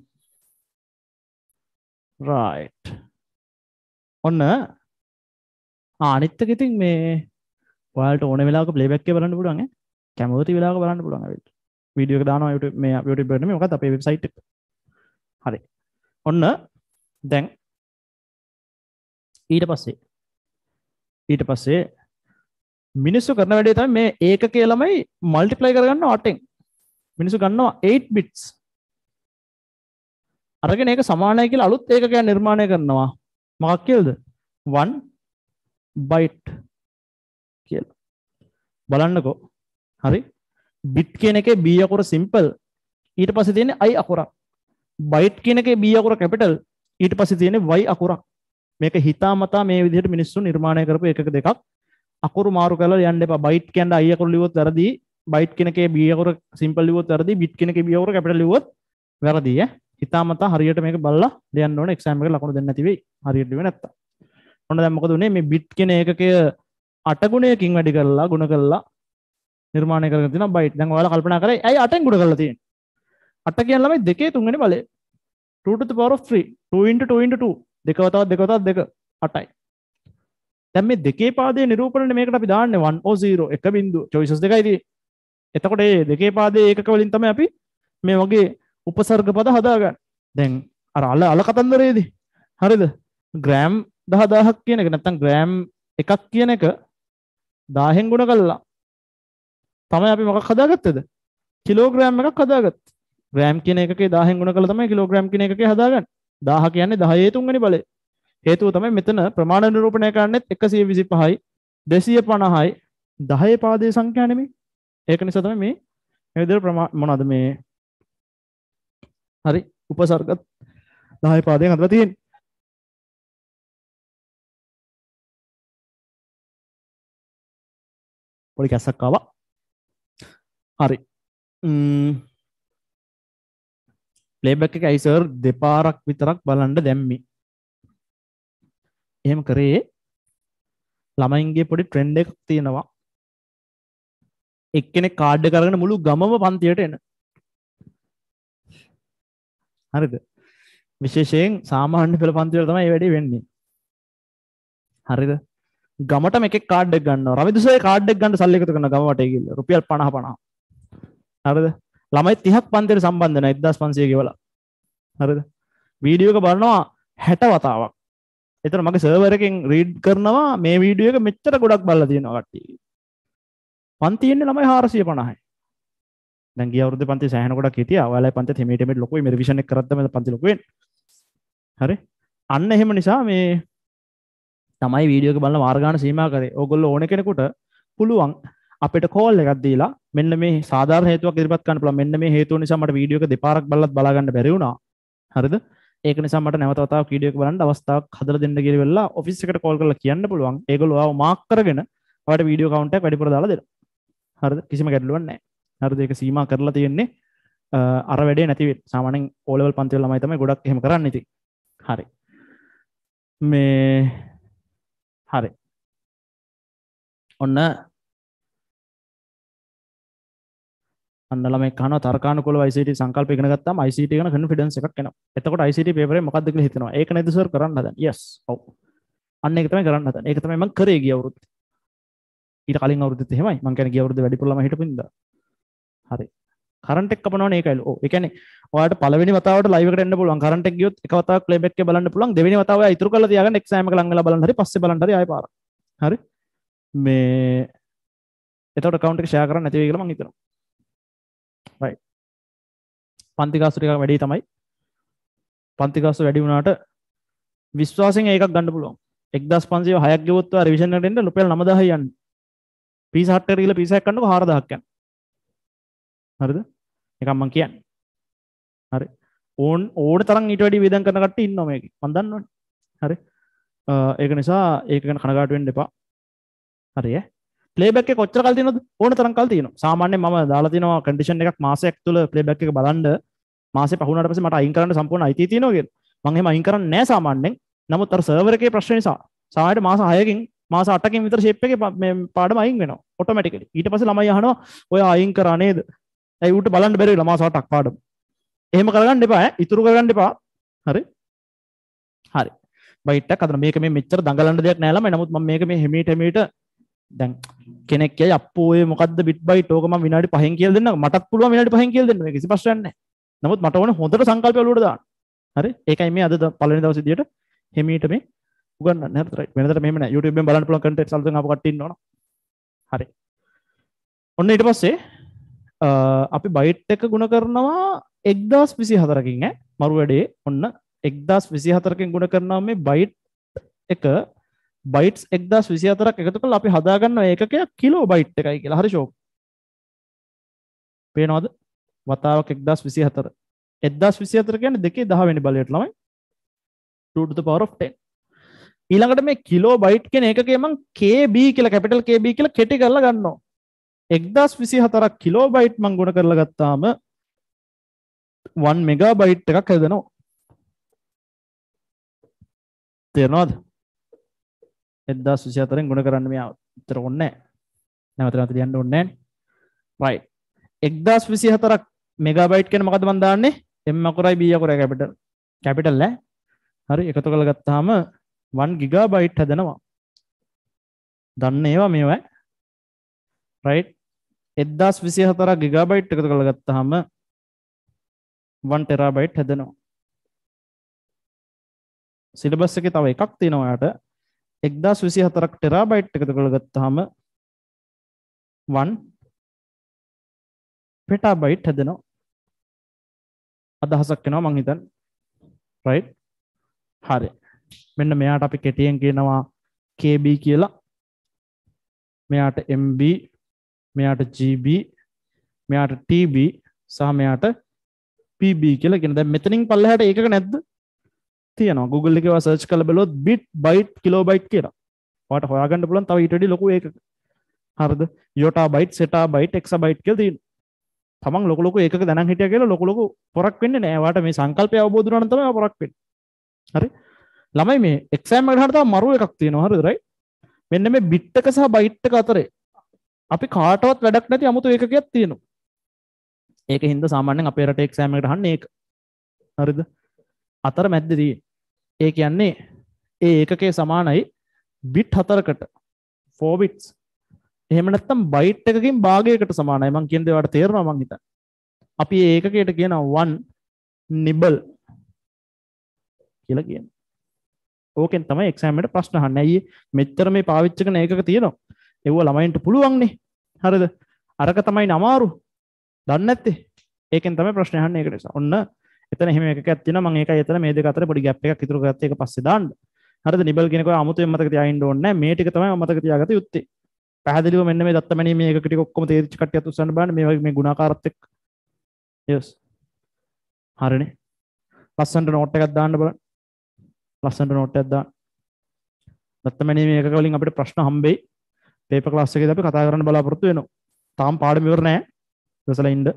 right. ඔන්න ආ අනිත් එක ඉතින් මේ ඔයාලට ඕන වෙලාවක ප්ලේබැක් එක බලන්න පුළුවන් ඈ. කැමති වෙලාවක බලන්න පුළුවන් අපිට. වීඩියෝ එක දානවා YouTube මේ YouTube එකට නෙමෙයි මොකක්ද අපේ වෙබ්සයිට් එක. හරි. ඔන්න දැන් ඊට පස්සේ ඊට පස්සේ මිනිස්සු කරන වැඩේ තමයි මේ ඒකකයේ ළමයි මල්ටිප්ලයි කරගන්නවා අටෙන්. මිනිස්සු ගන්නවා eight bits. අරගෙන ඒක සමානයි කියලා අලුත් ඒකකයක් නිර්මාණය කරනවා. මොකක් කියලාද? one byte කියලා. බලන්නකෝ. හරි bit කියන එකේ b අකුර simple ඊට පස්සේ තියෙන්නේ i අකුරක්. byte කියන එකේ b අකුර capital ඊට පස්සේ තියෙන්නේ y අකුරක්. මේක හිතාමතා මේ විදිහට මිනිස්සු නිර්මාණය කරපු එකක දෙකක්. අකුරු මාරු කරලා යන්න එපා. byte කියන්නේ i අකුර ලියුවොත් වැරදි. byte කියන එකේ b අකුර simple ලියුවොත් වැරදි. bit කියන එකේ b අකුර capital ලියුවොත් වැරදි ඈ. හිතාමතා හරියට මේක බලලා ලියන්න ඕනේ. exam එකට ලකුණු දෙන්න නැති වෙයි. හරියට ලියුවේ නැත්තම්. ඔන්න දැන් මොකද උනේ මේ bit කියන ඒකකය අට ගුණයකින් වැඩි කරලා ගුණ කරලා නිර්මාණය කරගෙන තියෙනවා byte. දැන් ඔයාලා කල්පනා කරේ ඇයි අටෙන් ගුණ කරලා තියෙන්නේ? අට කියන්නේ ළමයි දෙකේ තුන්වෙනි බලය. two to the power of three. two into two into two. දෙක වතාවක් දෙක වතාවක් දෙක අටයි. දැන් මේ දෙකේ පාදයේ නිරූපණය මේකට අපි දාන්නේ one or zero එක බිංදුව. choices දෙකයි තියෙන්නේ. එතකොට මේ දෙකේ පාදයේ ඒකක වලින් තමයි අපි මේ වගේ උපසර්ග පද හදාගන්නේ. දැන් අර අල අල කතන්දරයේදී හරිද? ග්‍රෑම් දහ දහයක් කියන එක නැත්නම් ග්‍රෑම් එකක් කියන එක දහයෙන් ගුණ කළා. තමයි අපි මොකක් හදාගත්තද? කිලෝග්‍රෑම් එකක් හදාගත්තා. ග්‍රෑම් කියන එකකේ දහයෙන් ගුණ කළා තමයි කිලෝග්‍රෑම් කියන එකකේ හදාගන්නේ. දහ කියන්නේ දහයේ තුන්වෙනි බලය. හේතුව තමයි මෙතන ප්‍රමාණ නිරූපණය කරන්නේත් එකසිය විසිපහයි දෙසිය පනහයි දහයේ පාදයේ සංඛ්‍යා නෙමෙයි. ඒක නිසා තමයි මේ මේ විදිහට ප්‍රමා මොනවද මේ හරි උපසර්ග දහයේ පාදයෙන් හදලා තියෙන්නේ. පොඩි කැස්සක් ආවා. හරි. ම්ම් ප්ලේබැක් එක අයි සර් දෙපාරක් විතරක් බලන්න දැම්මි. එහෙම කරේ ළමයින්ගේ පොඩි ට්‍රෙන්ඩ් එකක් තියෙනවා. එක්කෙනෙක් කාඩ් එක අරගෙන මුළු ගමම පන්තියට එන. හරිද? විශේෂයෙන් සාමාන්‍ය පෙළ පන්ති වල තමයි මේ වැඩේ වෙන්නේ. හරිද? ගමට මේකේ කාඩ් එක ගන්නවා. රවිදුසයේ කාඩ් එක ගන්න සල්ලි එකතු කරන ගම වටේ ගිහලා රුපියල් පනහ පනහ. හරිද? ළමයි තිහක් පන්තියට සම්බන්ධ නැහැ එක්දාස් පන්සිය ගෙවලා. හරිද? වීඩියෝ එක බලනවා හැට වතාවක්. එතන මගේ සර්වර් එකෙන් රීඩ් කරනවා මේ වීඩියෝ එක මෙච්චර ගොඩක් බලලා තියෙනවා කට්ටිය. පන්ති ඉන්නේ ළමයි හාරසිය පනහයි. දැන් ගිය අවුරුද්දේ පන්ති සෑහෙන ගොඩක් හිටියා. ඔයාලයි පන්තිත් හිමීට හිමීට ලොකුයි මේ රිවිෂන් එක කරද්ද මේ පන්ති ලොකු වෙන්නේ. හරි? අන්න එහෙම නිසා මේ තමයි වීඩියෝ එක බලන මාර්ගාන සීමා කරේ. ඕගොල්ලෝ ඕන කෙනෙකුට පුළුවන් අපිට කෝල් එකක් දීලා මෙන්න මේ සාධාරණ හේතුවක් ඉදිරිපත් කරන්න පුළුවන්. මෙන්න මේ හේතුව නිසා මට වීඩියෝ එක දෙපාරක් බලලත් බලා ගන්න බැරි වුණා. හරිද? ඒක නිසා මට නැවත වතාවක් වීඩියෝ එක බලන්න අවස්ථාවක් හදලා දෙන්න කියලා වෙලා ඔෆිස් එකට කෝල් කරලා කියන්න පුළුවන්. ඒගොල්ලෝ ආව මාක් කරගෙන ඔයාලට වීඩියෝ කවුන්ට් එකක් වැඩිපුර දාලා දෙනවා. හරිද? කිසිම ගැටලුවක් නැහැ. හරිද? ඒක සීමා කරලා තියෙන්නේ අර වැඩේ නැති වෙන්න. සාමාන්‍යයෙන් O level පන්ති වල ළමයි තමයි ගොඩක් එහෙම කරන්නේ ඉතින්. හරි. මේ හරි. ඔන්න අන්න ළමයි කනවා තර්කානුකූලව I C T සංකල්ප ඉගෙන ගත්තාම I C T ගැන කොන්ෆිඩන්ස් එකක් එනවා. එතකොට I C T පේපරේ මොකක්ද කියලා හිතනවා. ඒක නේද සර් කරන්න හදන්නේ. yes. ඔව්. අන්න ඒක තමයි කරන්න හදන්නේ. ඒක තමයි මම කරේ ගිය අවුරුද්දේ. ඊට කලින් අවුරුද්දෙත් එහෙමයි. මම කියන්නේ ගිය අවුරුද්දේ වැඩිපුර ළමයි හිටපු ඉඳලා. හරි. කරන්ට් එක කපනවනේ ඒකයි. ඔව්. ඒ කියන්නේ ඔයාලට පළවෙනි වතාවට ලයිව් එකට එන්න පුළුවන්. කරන්ට් එක ගියොත් එක වතාවක් ප්ලේබැක් එක බලන්න පුළුවන්. දෙවෙනි වතාව ඔයා ඉතුරු කරලා තියාගන්න එක්සෑම් එක ලඟ වෙලා බලන්න හරි පස්සේ බලන්න හරි ආයෙ පාරක්. හරි. මේ එතකොට account එක share කරන්න නැති වෙයි කියලා මම හිතනවා. right. පන්ති ගාස්තු ටිකක් වැඩි තමයි. පන්ති ගාස්තු වැඩි වුණාට විශ්වාසයෙන් ඒකක් ගන්න පුළුවන්. එක්දාස් පන්සිය හයක් ගෙවුවොත් ඔයා රිවිෂන් එකට එන්න රුපියල් නවදාහයි යන්නේ. පීස් හට් එකට ගිහලා පීස් එකක් ගන්නකො හාරදාහක් යනවා. හරිද? නිකන් මං කියන්නේ. හරි. ඕන් ඕන තරම් ඊට වැඩි වේදම් කරන කට්ටිය ඉන්නවා මේකේ. මං දන්නවනේ. හරි. ඒක නිසා ඒක ගැන කනගාටු වෙන්න එපා. හරි ඈ. ප්ලේබැක් එක කොච්චර කල් තියෙනවද? ඕන තරම් කල් තියෙනවා. සාමාන්‍යයෙන් මම දාලා තියෙනවා කන්ඩිෂන් එකක් මාසයක් තුල ප්ලේබැක් එක බලන්න මාසෙ පහ වුණාට පස්සේ මට අයින් කරන්න සම්පූර්ණ අයිතිය තියෙනවා කියලා. මම එහෙම අයින් කරන්නේ නැහැ සාමාන්‍යයෙන්. නමුත් අර සර්වර් එකේ ප්‍රශ්න නිසා සාමාන්‍යයෙන් මාස හයකින් මාස අටකින් විතර ෂේප් එකේ මේ පාඩම අයින් වෙනවා ඔටෝමැටිකලි. ඊට පස්සේ ළමයි අහනවා ඔය අයින් කරා නේද? ඇයි ඌට බලන්න බැරි වෙලා මාස අටක් පාඩම. එහෙම කරගන්න එපා ඈ. ඉතුරු කරගන්න එපා. හරි. හරි. බයිට් එකක් අතන මේක මේ මෙච්චර දඟලන්න දෙයක් නෑ ළමයි. නමුත් මම මේක මේ හිමීට හිමීට දැන් කෙනෙක් කියයි අප්පෝ ඔය මොකද්ද බිට් බයිට් ඕක මම විනාඩි පහෙන් කියලා දෙන්නම්. මටත් පුළුවන් විනාඩි පහෙන් කියලා දෙන්න. මේක කිසි ප්‍රශ්නයක් නෑ. නමුත් මට ඕනේ හොඳට සංකල්පය ඔලුවට දාන්න. හරි? ඒකයි මේ අද පළවෙනි දවස් විදියට හිමීට මේ උගන්වන්නේ. හරිද? රයිට්. වෙනදට මෙහෙම නෑ. YouTube එකෙන් බලන්න පුළුවන් කන්ටෙන්ට්ස් අලුතෙන් ආපු කට්ටිය ඉන්නවනේ. හරි. ඔන්න ඊට පස්සේ අපි බයිට් එක ගුණ කරනවා එක්දාස් විසිහතරකින් ඈ මරු වැඩේ. ඔන්න එක්දාස් විසිහතරකින් ගුණ කරනවා මේ බයිට් එක බයිට්ස් එක්දාස් විසිහතරක් එකතු කරලා අපි හදාගන්නවා ඒකකයක් කිලෝ බයිට් එකයි කියලා. හරි ෂෝක්. පේනවද? වතාවක් එක්දාස් විසිහතර. එක්දාස් විසිහතර කියන්නේ දෙකේ දහ වෙනි බලයට ළමයි. two to the power of ten. ඊළඟට මේ කිලෝ බයිට් කියන එකකේ මම kb කියලා කැපිටල් kb කියලා කෙටි කරලා ගන්නවා. එක්දාස් විසිහතරක් කිලෝ බයිට් මම ගුණ කරලා ගත්තාම one මෙගාබයිට් එකක් හැදෙනවා. තේරෙනවද? එක්දාස් විසිහතරෙන් ගුණ කරන්න මෙයා උත්තර ඕනේ නැහැ. නැවත නැවත ලියන්න ඕනේ නැහැ. right. එක්දාස් විසිහතරක් මෙගාබයිට් කියන මොකද මම දාන්නේ? m අකුරයි b අකුරයි කැපිටල්. කැපිටල් ඈ. හරි එකතු කරලා ගත්තාම one gigabyte හැදෙනවා. දන්න ඒවා මේවා. right. එක්දාස් විසිහතරක් gigabyte එකතු කරලා ගත්තාම one terabyte හැදෙනවා. සිලබස් එකේ තව එකක් තියෙනවා යාට. එක්දාස් විසිහතරක් terabyte එකතු කරලා ගත්තාම one petabyte හැදෙනවා. අදහසක් එනවා මං හිතන්නේ. right. හරි. මෙන්න මෙයාට අපි කෙටියෙන් කියනවා kb කියලා. මෙයාට mb, මෙයාට gb, මෙයාට tb සහ මෙයාට pb කියලා කියන. දැන් මෙතනින් පල්ලෙහාට ඒකක නැද්ද? තියෙනවා. Google එකේ ඔයා සර්ච් කරලා බලුවොත් bit, byte, kilobyte කියලා. ඔයාට හොයාගන්න පුළුවන් තව ඊට වැඩි ලොකු ඒකක. හරිද? yottabyte, zettabyte, exabyte කියලා තියෙනවා. තමන් ලොකු ලොකු ඒකක දැනන් හිටියා කියලා ලොකු ලොකු පොරක් වෙන්නේ නැහැ. ඔයාට මේ සංකල්පය අවබෝධ වුණා නම් තමයි ඔයා පොරක් වෙන්නේ. හරි? ළමයි මේ එක්සෑම් එකට හරියට තව මරු එකක් තියෙනවා. හරිද? right? මෙන්න මේ bit එක සහ byte එක අතරේ අපි කාටවත් වැඩක් නැති 아무තු ඒකකයක් තියෙනවා. ඒක හින්දා සාමාන්‍යයෙන් අපේ රටේ එක්සෑම් එකට අහන්නේ ඒක. හරිද? අතර මැද්දේදී ඒ කියන්නේ ඒ ඒකකයේ සමානයි bit හතරකට four bits. එහෙම නැත්නම් byte එකකින් භාගයකට සමානයි. මම කියන දේ ඔයාලට තේරෙනවා මං හිතන්නේ. අපි මේ ඒකකයට කියනවා one nibble කියලා කියනවා. ඕකෙන් තමයි එක්සෑම් එකට ප්‍රශ්න අහන්නේ. ඇයි මෙච්චර මේ පාවිච්චි කරන ඒකක තියෙනවා. ඒව ළමයින්ට පුළුවන් නේ. හරිද? අරක තමයි අමාරු. දන්නේ නැත්තේ. ඒකෙන් තමයි ප්‍රශ්න අහන්නේ. ඒක නිසා. ඔන්න එතන එහෙම එකකක් තියෙනවා. මම ඒකයි එතන මේ දෙක අතර පොඩි ગેප් එකක් ඉතුරු කරගත්ත ඒක පස්සේ දාන්න. හරිද? නිබල් කියන එක අමුතුවෙන් මතක තියාගන්න ඕනේ නැහැ. මේ ටික තමයි මතක තියාගත යුත්තේ. පැහැදිලිව මෙන්න මේ දත්තමැණී මේ එකක ටික ඔක්කොම තේරිච්ච කට්ටියත් උස්සන්න බලන්න මේ වගේ මේ ගුණාකාරත් එක්ක. yes. හරිනේ. ලස්සනට නෝට් එකක් දාන්න බලන්න. ලස්සනට නෝට් එකක් දාන්න. දත්තමැණී මේ එකක වලින් අපිට ප්‍රශ්න හම්බෙයි. පේපර් ක්ලාස් එකේදී අපි කතා කරන්න බලාපොරොත්තු වෙනවා. තාම පාඩම ඉවර නෑ. ඉවසලා ඉන්න.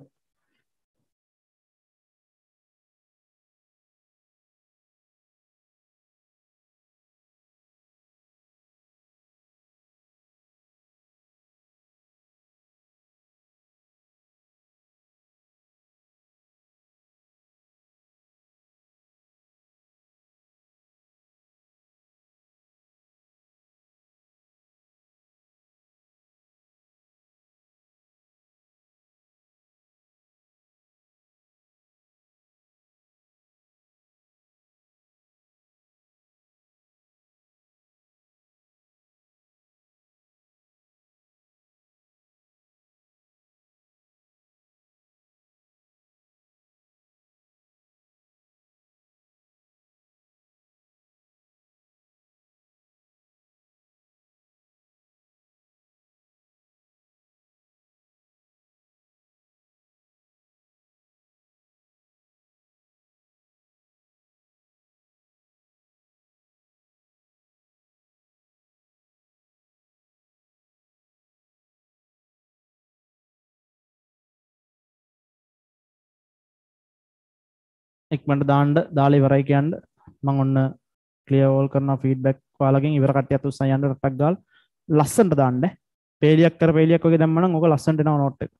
ඉක්මනට දාන්න දාලා ඉවරයි කියන්න මම ඔන්න ක්ලියර් ඕල් කරනවා ෆීඩ්බැක් ඔයාලගෙන් ඉවර කට්ටියත් උස්සන් යන්න රටක් ගාලා ලස්සනට දාන්න පේලියක් කර පේලියක් වගේ දැම්මනම් ඕක ලස්සනට එනවා නෝට් එක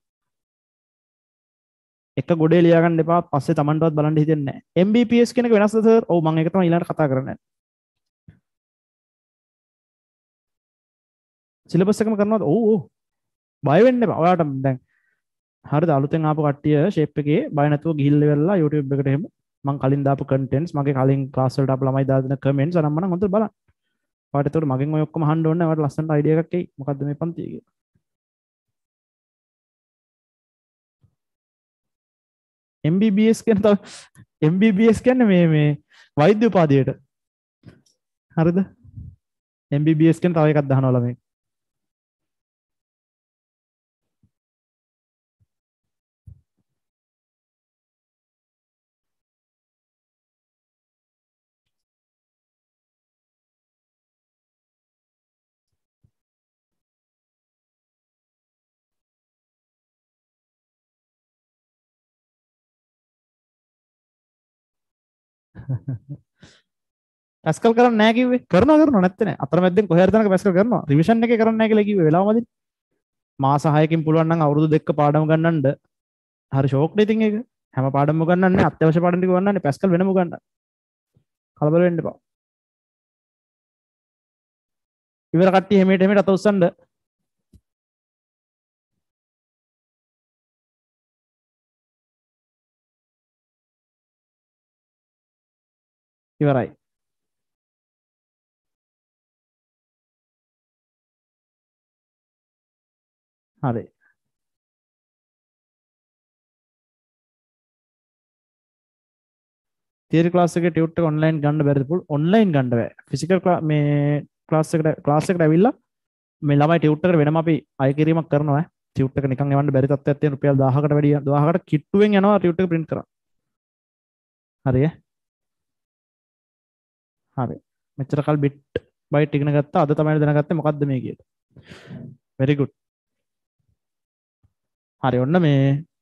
එක ගොඩේ ලියා ගන්න එපා පස්සේ Tamanටවත් බලන්න හිතෙන්නේ නැහැ M B P S කියන එක වෙනස්ද සර් ඔව් මම ඒක තමයි ඊළඟට කතා කරන්නේ සිලබස් එකම කරනවද ඔව් ඔව් බය වෙන්න එපා ඔයාලට දැන් හරිද අලුතෙන් ආපු කට්ටිය ෂේප් එකේ බය නැතුව ගිහිල්ලා ඉවරලා YouTube එකට එහෙම මම කලින් දාපු contents මගේ කලින් class වලට ආපු ළමයි දාන comments අරන් මම හොඳට බලන්න. ඔයාලට ඒකට මගෙන් ඔය ඔක්කොම අහන්න ඕනේ නැහැ. ඔයාලට ලස්සනට idea එකක් එයි. මොකද්ද මේ පන්තිය කියලා. M B B S කියන තව M B B S කියන්නේ මේ මේ වෛද්‍ය උපාධියට. හරිද? M B B S කියන තව එකක් දානවා ළමයි. පැස්කල් කරන්නේ නැහැ කිව්වේ. කරනවා කරනවා නැත්තේ නෑ. අතරමැද්දෙන් කොහේ හරි තැනක පැස්කල් කරනවා. රිවිෂන් එකේ කරන්නේ නැහැ කියලා කිව්වේ. වෙලාවමදි. මාස හයකින් පුළුවන් නම් අවුරුදු දෙකක පාඩම ගන්නන්න. හරි ෂෝක් නේ ඉතින් ඒක. හැම පාඩමම ගන්නන්නේ අත්‍යවශ්‍ය පාඩම් ටික ගන්නන්නේ පැස්කල් වෙනම ගන්න. කලබල වෙන්න එපා. ඉවර කට්ටිය හැමේට හැමේට අත උස්සන්න. ඉවරයි. හරි. තියරි ක්ලාස් එකේ ටියුට් එක ඔන්ලයින් ගන්න බැරිද? ඔන්ලයින් ගන්න බෑ. ෆිසිකල් මේ ක්ලාස් එකට ක්ලාස් එකට ඇවිල්ලා මේ ළමයි ටියුට් එකට වෙනම අපි අය කිරීමක් කරනවා. ටියුට් එක නිකන් එවන්න බැරි තත්ත්වයක් තියෙන රුපියල් දහයකට වැඩි දහයකට කිට්ටුවෙන් යනවා ටියුට් එක print කරා. හරි. හරි. මෙච්චර කල් bit byte ඉගෙන ගත්තා. අද තමයි දැනගත්තේ මොකද්ද මේ කියලා. very good. හරි ඔන්න මේ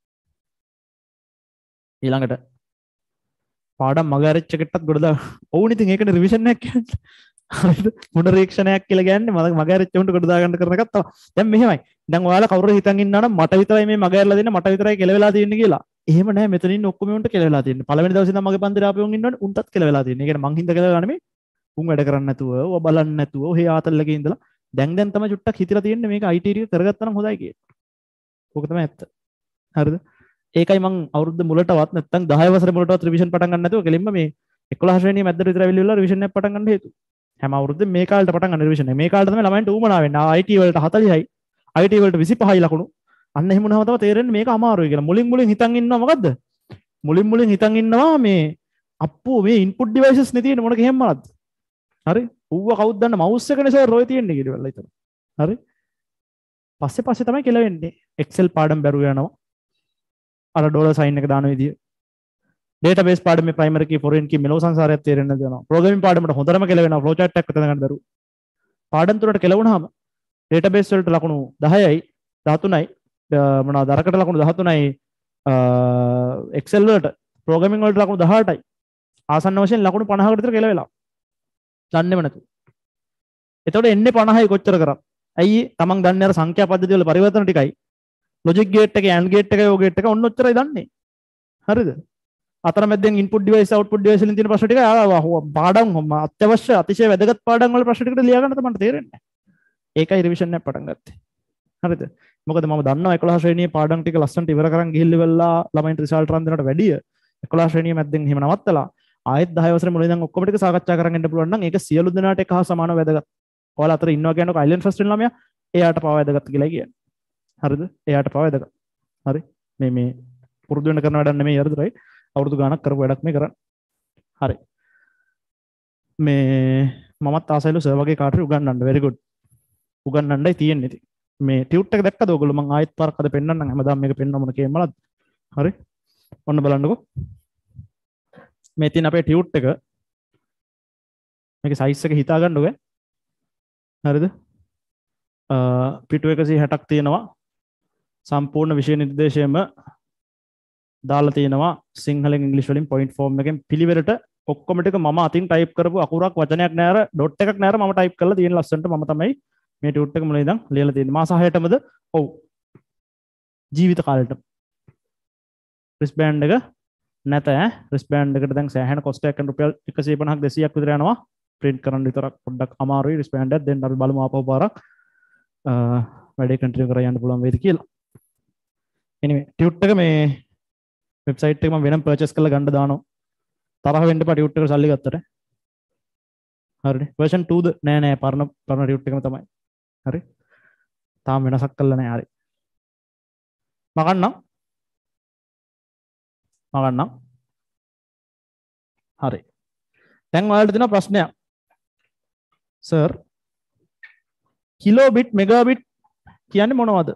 ඊළඟට පාඩම් මග ඇරිච්ච එකටත් ගොඩ දා. ඔවුන් ඉතින් ඒකනේ රිවිෂන් එකක් කියන්නේ. හරිද? පුනරීක්ෂණයක් කියලා කියන්නේ මග මග ඇරිච්ච උන්ට ගොඩ දා ගන්න කරන එකක් තමයි. දැන් මෙහෙමයි. දැන් ඔයාලා කවුරු හිතන් ඉන්නවා නම් මට විතරයි මේ මග ඇරලා දෙන්න මට විතරයි කෙලවෙලා තියෙන්නේ කියලා. එහෙම නෑ මෙතන ඉන්න ඔක්කොම උන්ට කෙලවෙලා තියෙන්නේ. පළවෙනි දවසේ ඉඳන් මගේ පන්තිර ආපු උන් ඉන්නවනේ උන්ටත් කෙලවෙලා තියෙන්නේ. ඒ කියන්නේ මං හින්දා කෙලවෙලා නෙමෙයි. උන් වැඩ කරන්නේ නැතුව, ඔය බලන්නේ නැතුව, ඔහේ ආතල්ලක ඉඳලා දැන් දැන් තමයි චුට්ටක් හිතලා තියෙන්නේ මේක I T ටික කරගත්තා නම් හොඳයි කියලා. ඕක තමයි ඇත්ත. හරිද? ඒකයි මං අවුරුද්ද මුලටවත් නැත්තම් දහය වසරේ මුලටවත් රිවිෂන් පටන් ගන්න නැතුව කෙලින්ම මේ එකොළහ ශ්‍රේණිය මැද්දට විතර ඇවිල්ලා රිවිෂන් එක පටන් ගන්න හේතුව. හැම අවුරුද්දෙම මේ කාලේට පටන් ගන්න රිවිෂන් එක. මේ කාලේට තමයි ළමයින්ට ඌමනා වෙන්නේ. I T වලට හතළිහයි, I T වලට විසිපහයි ලකුණු. අන්න එහෙම වුණාම තමයි තේරෙන්නේ මේක අමාරුයි කියලා. මුලින් මුලින් හිතන් ඉන්නවා මොකද්ද? මුලින් මුලින් හිතන් ඉන්නවා මේ අප්පෝ මේ ඉන්පුට් ඩිවයිසස් නේ තියෙන්නේ මොන කෙහෙම් මනක්ද? හරි? ඌව කවුද දන්න මවුස් එකනේ සර් රොය තියෙන්නේ කියලා වෙලා හිතනවා. හරි? පස්සේ පස්සේ තමයි කෙලවෙන්නේ. Excel පාඩම් බැරුව යනවා. අර ඩොලර් සයින් එක දාන විදිය. ඩේටාබේස් පාඩමේ ප්‍රයිමරි කී ෆොරෙන් කී මෙලෝ සංසාරයක් තේරෙන්න දෙනවා. ප්‍රෝග්‍රෑමින් පාඩමට හොඳටම කෙලවෙනවා. ෆ්ලෝ chart එකක් විතර ගන්න බැරුව. පාඩම් තුනට කෙලවුණාම ඩේටාබේස් වලට ලකුණු දහයයි දහතුනයි මොනවාද අරකට ලකුණු දහතුනයි Excel වලට ප්‍රෝග්‍රෑමින් වලට ලකුණු දහඅටයි. ආසන්න වශයෙන් ලකුණු පනහකට විතර කෙලවෙලා. දන්නේම නැතු. එතකොට එන්නේ පනහයි කොච්චර කරා. ඇයි තමන් දන්නේ අර සංඛ්‍යා පද්ධති වල පරිවර්තන ටිකයි. ලොජික් ගේට් එකේ AND ගේට් එකේ ඔය ගේට් එක ඔන්න ඔච්චරයි දන්නේ. හරිද? අතරමැද්දෙන් ඉන්පුට් ඩිවයිස් අවුට්පුට් ඩිවයිස් වලින් තියෙන ප්‍රශ්න ටික පාඩම් අත්‍යවශ්‍ය අතිශය වැදගත් පාඩම් වල ප්‍රශ්න ටිකට ලියා ගන්න තමයි තේරෙන්නේ. ඒකයි රිවිෂන් එක පටන් ගත්තේ. හරිද? මොකද මම දන්නවා එකොළහ ශ්‍රේණියේ පාඩම් ටික ලස්සනට ඉවර කරන් ගිහිල්ලා වෙලා ළමයින්ට රිසල්ට් රන් දෙනවට වැඩිය එකොළහ ශ්‍රේණිය මැද්දෙන් එහෙම නවත්තලා ආයෙත් දහය වසරේ මුලින් ඉඳන් ඔක්කොම ටික සාකච්ඡා කරන් ඉන්න පුළුවන් නම් ඒක සියලු දෙනාට එක හා සමානව වැදගත්. ඔයාලා අතර ඉන්නවා කියනකො අයිලන්ඩ් ෆස්ට් වෙන ළමයා එයාට පාව වැදගත් කියලා කියන්නේ. හරිද? එයාට පාව වැදගත්. හරි? මේ මේ පුරුදු වෙන කරන වැඩක් නෙමෙයි හරිද? රයිට්? අවුරුදු ගාණක් කරපු වැඩක් මේ කරන්නේ. හරි. මේ මමත් ආසයිලු සර් වගේ කාටරි උගන්වන්න. very good. උගන්වන්නයි තියෙන්නේ ඉතින්. මේ ටියුට් එක දැක්කද ඔයගොල්ලෝ? මම ආයෙත් පාරක් අද පෙන්නන්නම්. හැමදාම මේක පෙන්නන මොන කේමලද? හරි? ඔන්න බලන්නකෝ. මේ තියෙන අපේ ටියුට් එක. මේකේ සයිස් එක හිතා ගන්න ඕනේ. හරිද? අ පිටු එකසිය හැටක් තියෙනවා. සම්පූර්ණ විෂය නිර්දේශයම දාලා තියෙනවා සිංහලෙන් ඉංග්‍රීසි වලින් පොයින්ට් ෆෝම් එකෙන් පිළිවෙලට ඔක්කොම ටික මම අතින් ටයිප් කරපු අකුරක් වචනයක් නෑ අර ඩොට් එකක් නෑ අර මම ටයිප් කරලා තියෙන ලස්සනට මම තමයි මේ ටියුට් එක මුලින් ඉඳන් ලියලා තියෙන්නේ මාස හයටමද ඔව් ජීවිත කාලෙට රිස්බෑන්ඩ් එක නැත ඈ රිස්බෑන්ඩ් එකට දැන් සෑහෙන කොස්ට් එකක් රුපියල් එකසිය පනහක් දෙසීයක් විතර යනවා print කරන්න විතරක් පොඩ්ඩක් අමාරුයි රිස්බෑන්ඩ් එකක් දෙන්න අපි බලමු ආපහු පාරක් වැඩේ කන්ටිනියු කරලා යන්න පුළුවන් වේද කියලා anyway ටියුට් එක මේ වෙබ්සයිට් එක මම වෙනම පර්චේස් කරලා ගන්න දානවා. තරහ වෙන්න එපා ටියුට් එකට සල්ලි ගත්තට. හරිනේ. version two ද නෑ නෑ පරණ පරණ ටියුට් එකම තමයි. හරි. තාම වෙනසක් කරලා නෑ. හරි. මගන්නම්. මගන්නම්. හරි. දැන් ඔයාලට දෙන ප්‍රශ්නයක්. සර් කිලෝබිට් මෙගාබිට් කියන්නේ මොනවද?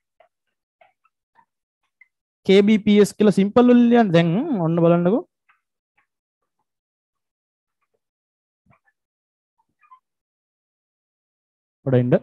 kbps කියලා සිම්පල් වලින් ලියන්න දැන් ඔන්න බලන්නකෝ පොඩින්ද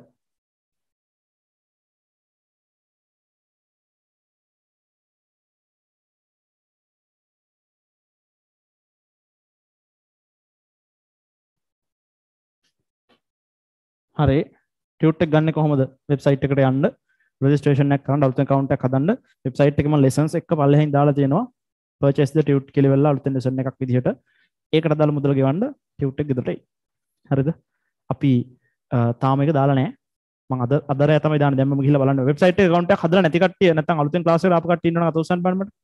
හරි ටියුට් එක ගන්න කොහොමද වෙබ්සයිට් එකට යන්න රෙජිස්ට්‍රේෂන් එකක් කරන්න අලුතෙන් account එකක් හදන්න වෙබ්සයිට් එකේ මම lessons එක පල්ලෙහින් දාලා තියෙනවා purchase the ටියුට් කියලා වෙලා අලුතෙන් lesson එකක් විදිහට ඒකට දාලා මුදල ගෙවන්න ටියුට් එක ගෙදරට එයි හරිද අපි තාම එක දාලා නැහැ මම අද අදරය තමයි දාන්නේ දැන් මම ගිහිල්ලා බලන්න වෙබ්සයිට් එකේ account එකක් හදලා නැති කට්ටිය නැත්නම් අලුතෙන් ක්ලාස් එකට ආපු කට්ටිය ඉන්නවනම් අත උස්සන්න බලන්න මට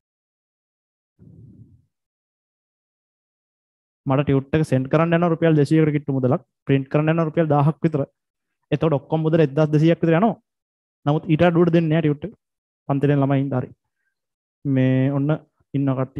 මට ටියුට් එක සෙන්ඩ් කරන්න යනවා රුපියල් දෙසීයකට කිට්ටු මුදලක් ප්‍රින්ට් කරන්න යනවා රුපියල් දහයක් විතර එතකොට ඔක්කොම මුදල එක්දාස් දෙසීයක් විතර යනවා නමුත් ඊට අඩුවට දෙන්නේ නැහැ ටියුට් එක පන්තිරෙන් ළමයි ඉඳලා හරි මේ ඔන්න ඉන්න කට්ටිය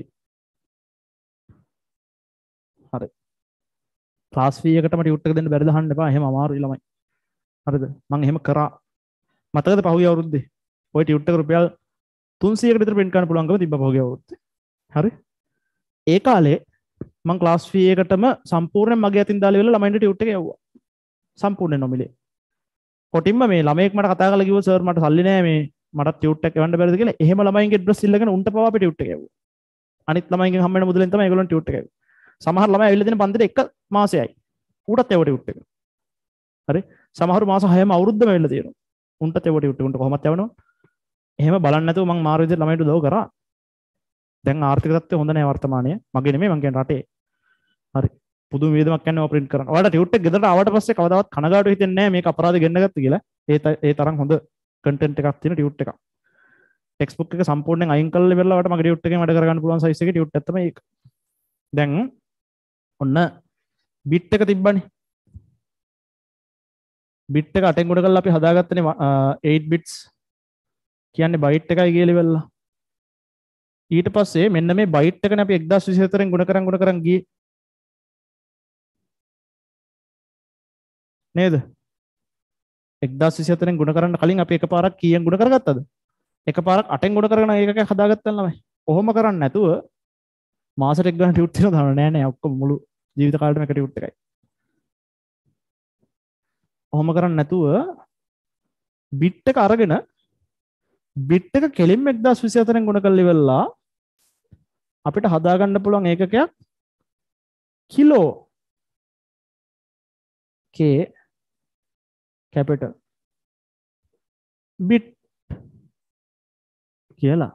හරි ක්ලාස් ෆී එකටම ටියුට් එක දෙන්න බැරිද අහන්න එපා එහෙම අමාරුයි ළමයි හරිද මම එහෙම කරා මතකද පහුගිය අවුරුද්දේ ওই ටියුට් එක රුපියල් තුන්සීයකට විතර ප්‍රින්ට් කරන්න පුළුවන්කම තිබ්බා පහුගිය අවුරුද්දේ හරි ඒ කාලේ මම ක්ලාස් ෆී එකටම සම්පූර්ණයෙන් මගේ අතින් දාලා ඉවරලා ළමයින්ට ටියුට් එක යවුවා සම්පූර්ණයෙන් නොමිලේ කොටින්ම මේ ළමයෙක් මට කතා කරලා කිව්වා සර් මට සල්ලි නැහැ මේ මට ටියුට් එක එවන්න බැරිද කියලා එහෙම ළමයින්ගේ ඇඩ්‍රස් ඉල්ලගෙන උන්ට පවා අපි ටියුට් එක යවුවා අනිත් ළමයින්ගෙන් හම්බ වෙන මුදලෙන් තමයි ඒගොල්ලන් ටියුට් එක යවුවේ සමහර ළමයි ඇවිල්ලා දෙන පන්තිරේ එක මාසෙයි ඌටත් යව ටියුට් එක හරි සමහරු මාස හයම අවුරුද්දම ඇවිල්ලා තියෙනවා උන්ටත් යව ටියුට් එක උන්ට කොහොමද යවනවා එහෙම බලන්න නැතුව මම මාරු විදිහට ළමයින්ට උදව් කරා දැන් ආර්ථික තත්ත්වය හොඳ නැහැ වර්තමානයේ මගේ නෙමෙයි මං කියන්නේ රටේ හරි පුදුම වියදමක් යනවා ඔය ප්‍රින්ට් කරන්න. ඔයාලට ටියුට් එක ගෙදරට ආවට පස්සේ කවදාවත් කනගාටු හිතෙන්නේ නැහැ මේක අපරාධ ගෙන්න ගත්ත කියලා. ඒ ඒ තරම් හොඳ කන්ටෙන්ට් එකක් තියෙන ටියුට් එකක්. ටෙක්ස්ට් බුක් එක සම්පූර්ණයෙන් අයින් කරලා ඉවරලා වට මගේ ටියුට් එකෙන් වැඩ කරගන්න පුළුවන් සයිස් එකේ ටියුට් එක තමයි ඒක. දැන් ඔන්න බිට් එක තිබ්බනේ. බිට් එක අටෙන් ගුණ කරලා අපි හදාගත්තනේ eight bits කියන්නේ බයිට් එකයි කියලා ඉවරලා. ඊට පස්සේ මෙන්න මේ බයිට් එකනේ අපි එක්දාස් විසිහතරෙන් ගුණ කරන් ගුණ කරන් ගියේ. නේද එක්දාස් විසිහතරෙන් ගුණ කරන්න කලින් අපි එකපාරක් කීයෙන් ගුණ කරගත්තද එකපාරක් අටෙන් ගුණ කරගෙන ඒකක හදාගත්තා ළමයි ඔහොම කරන්නේ නැතුව මාසෙට එක් ගන්න ටියුට් තියෙනවා දාන්න නෑ නෑ ඔක්කොම මුළු ජීවිත කාලෙම එක ටියුට් එකයි ඔහොම කරන්නේ නැතුව බිට් එක අරගෙන බිට් එක කෙලින්ම එක්දාස් විසිහතරෙන් ගුණ කරලා ඉවරලා අපිට හදාගන්න පුළුවන් ඒකකයක් කිලෝ k capital bit කියලා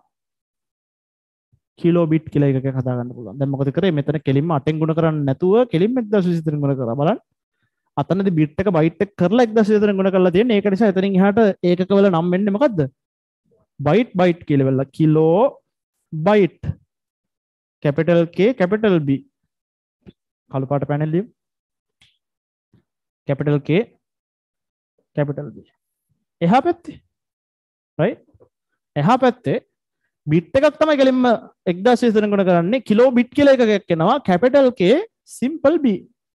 කිලෝ බිට් කියලා එකක හදා ගන්න පුළුවන්. දැන් මොකද කරේ මෙතන කෙලින්ම අටෙන් ගුණ කරන්නේ නැතුව කෙලින්ම එක්දාස් විසිහතරෙන් ගුණ කරා බලන්න. අතනදී බිට් එක බයිට් එක කරලා එක්දාස් විසිහතරෙන් ගුණ කරලා තියෙන්නේ. ඒක නිසා එතනින් එහාට ඒකක වල නම් වෙන්නේ මොකද්ද? බයිට් බයිට් කියලා වෙලා kilo byte capital K capital B කළු පාට පැනල් ලියමු. capital K capital B එහා පැත්තේ right එහා පැත්තේ බිට් එකක් තමයි කෙලින්ම එක්දාස් විසිහතරෙන් ගුණ කරන්නේ කිලෝ බිට් කියලා එකකයක් එනවා capital K simple B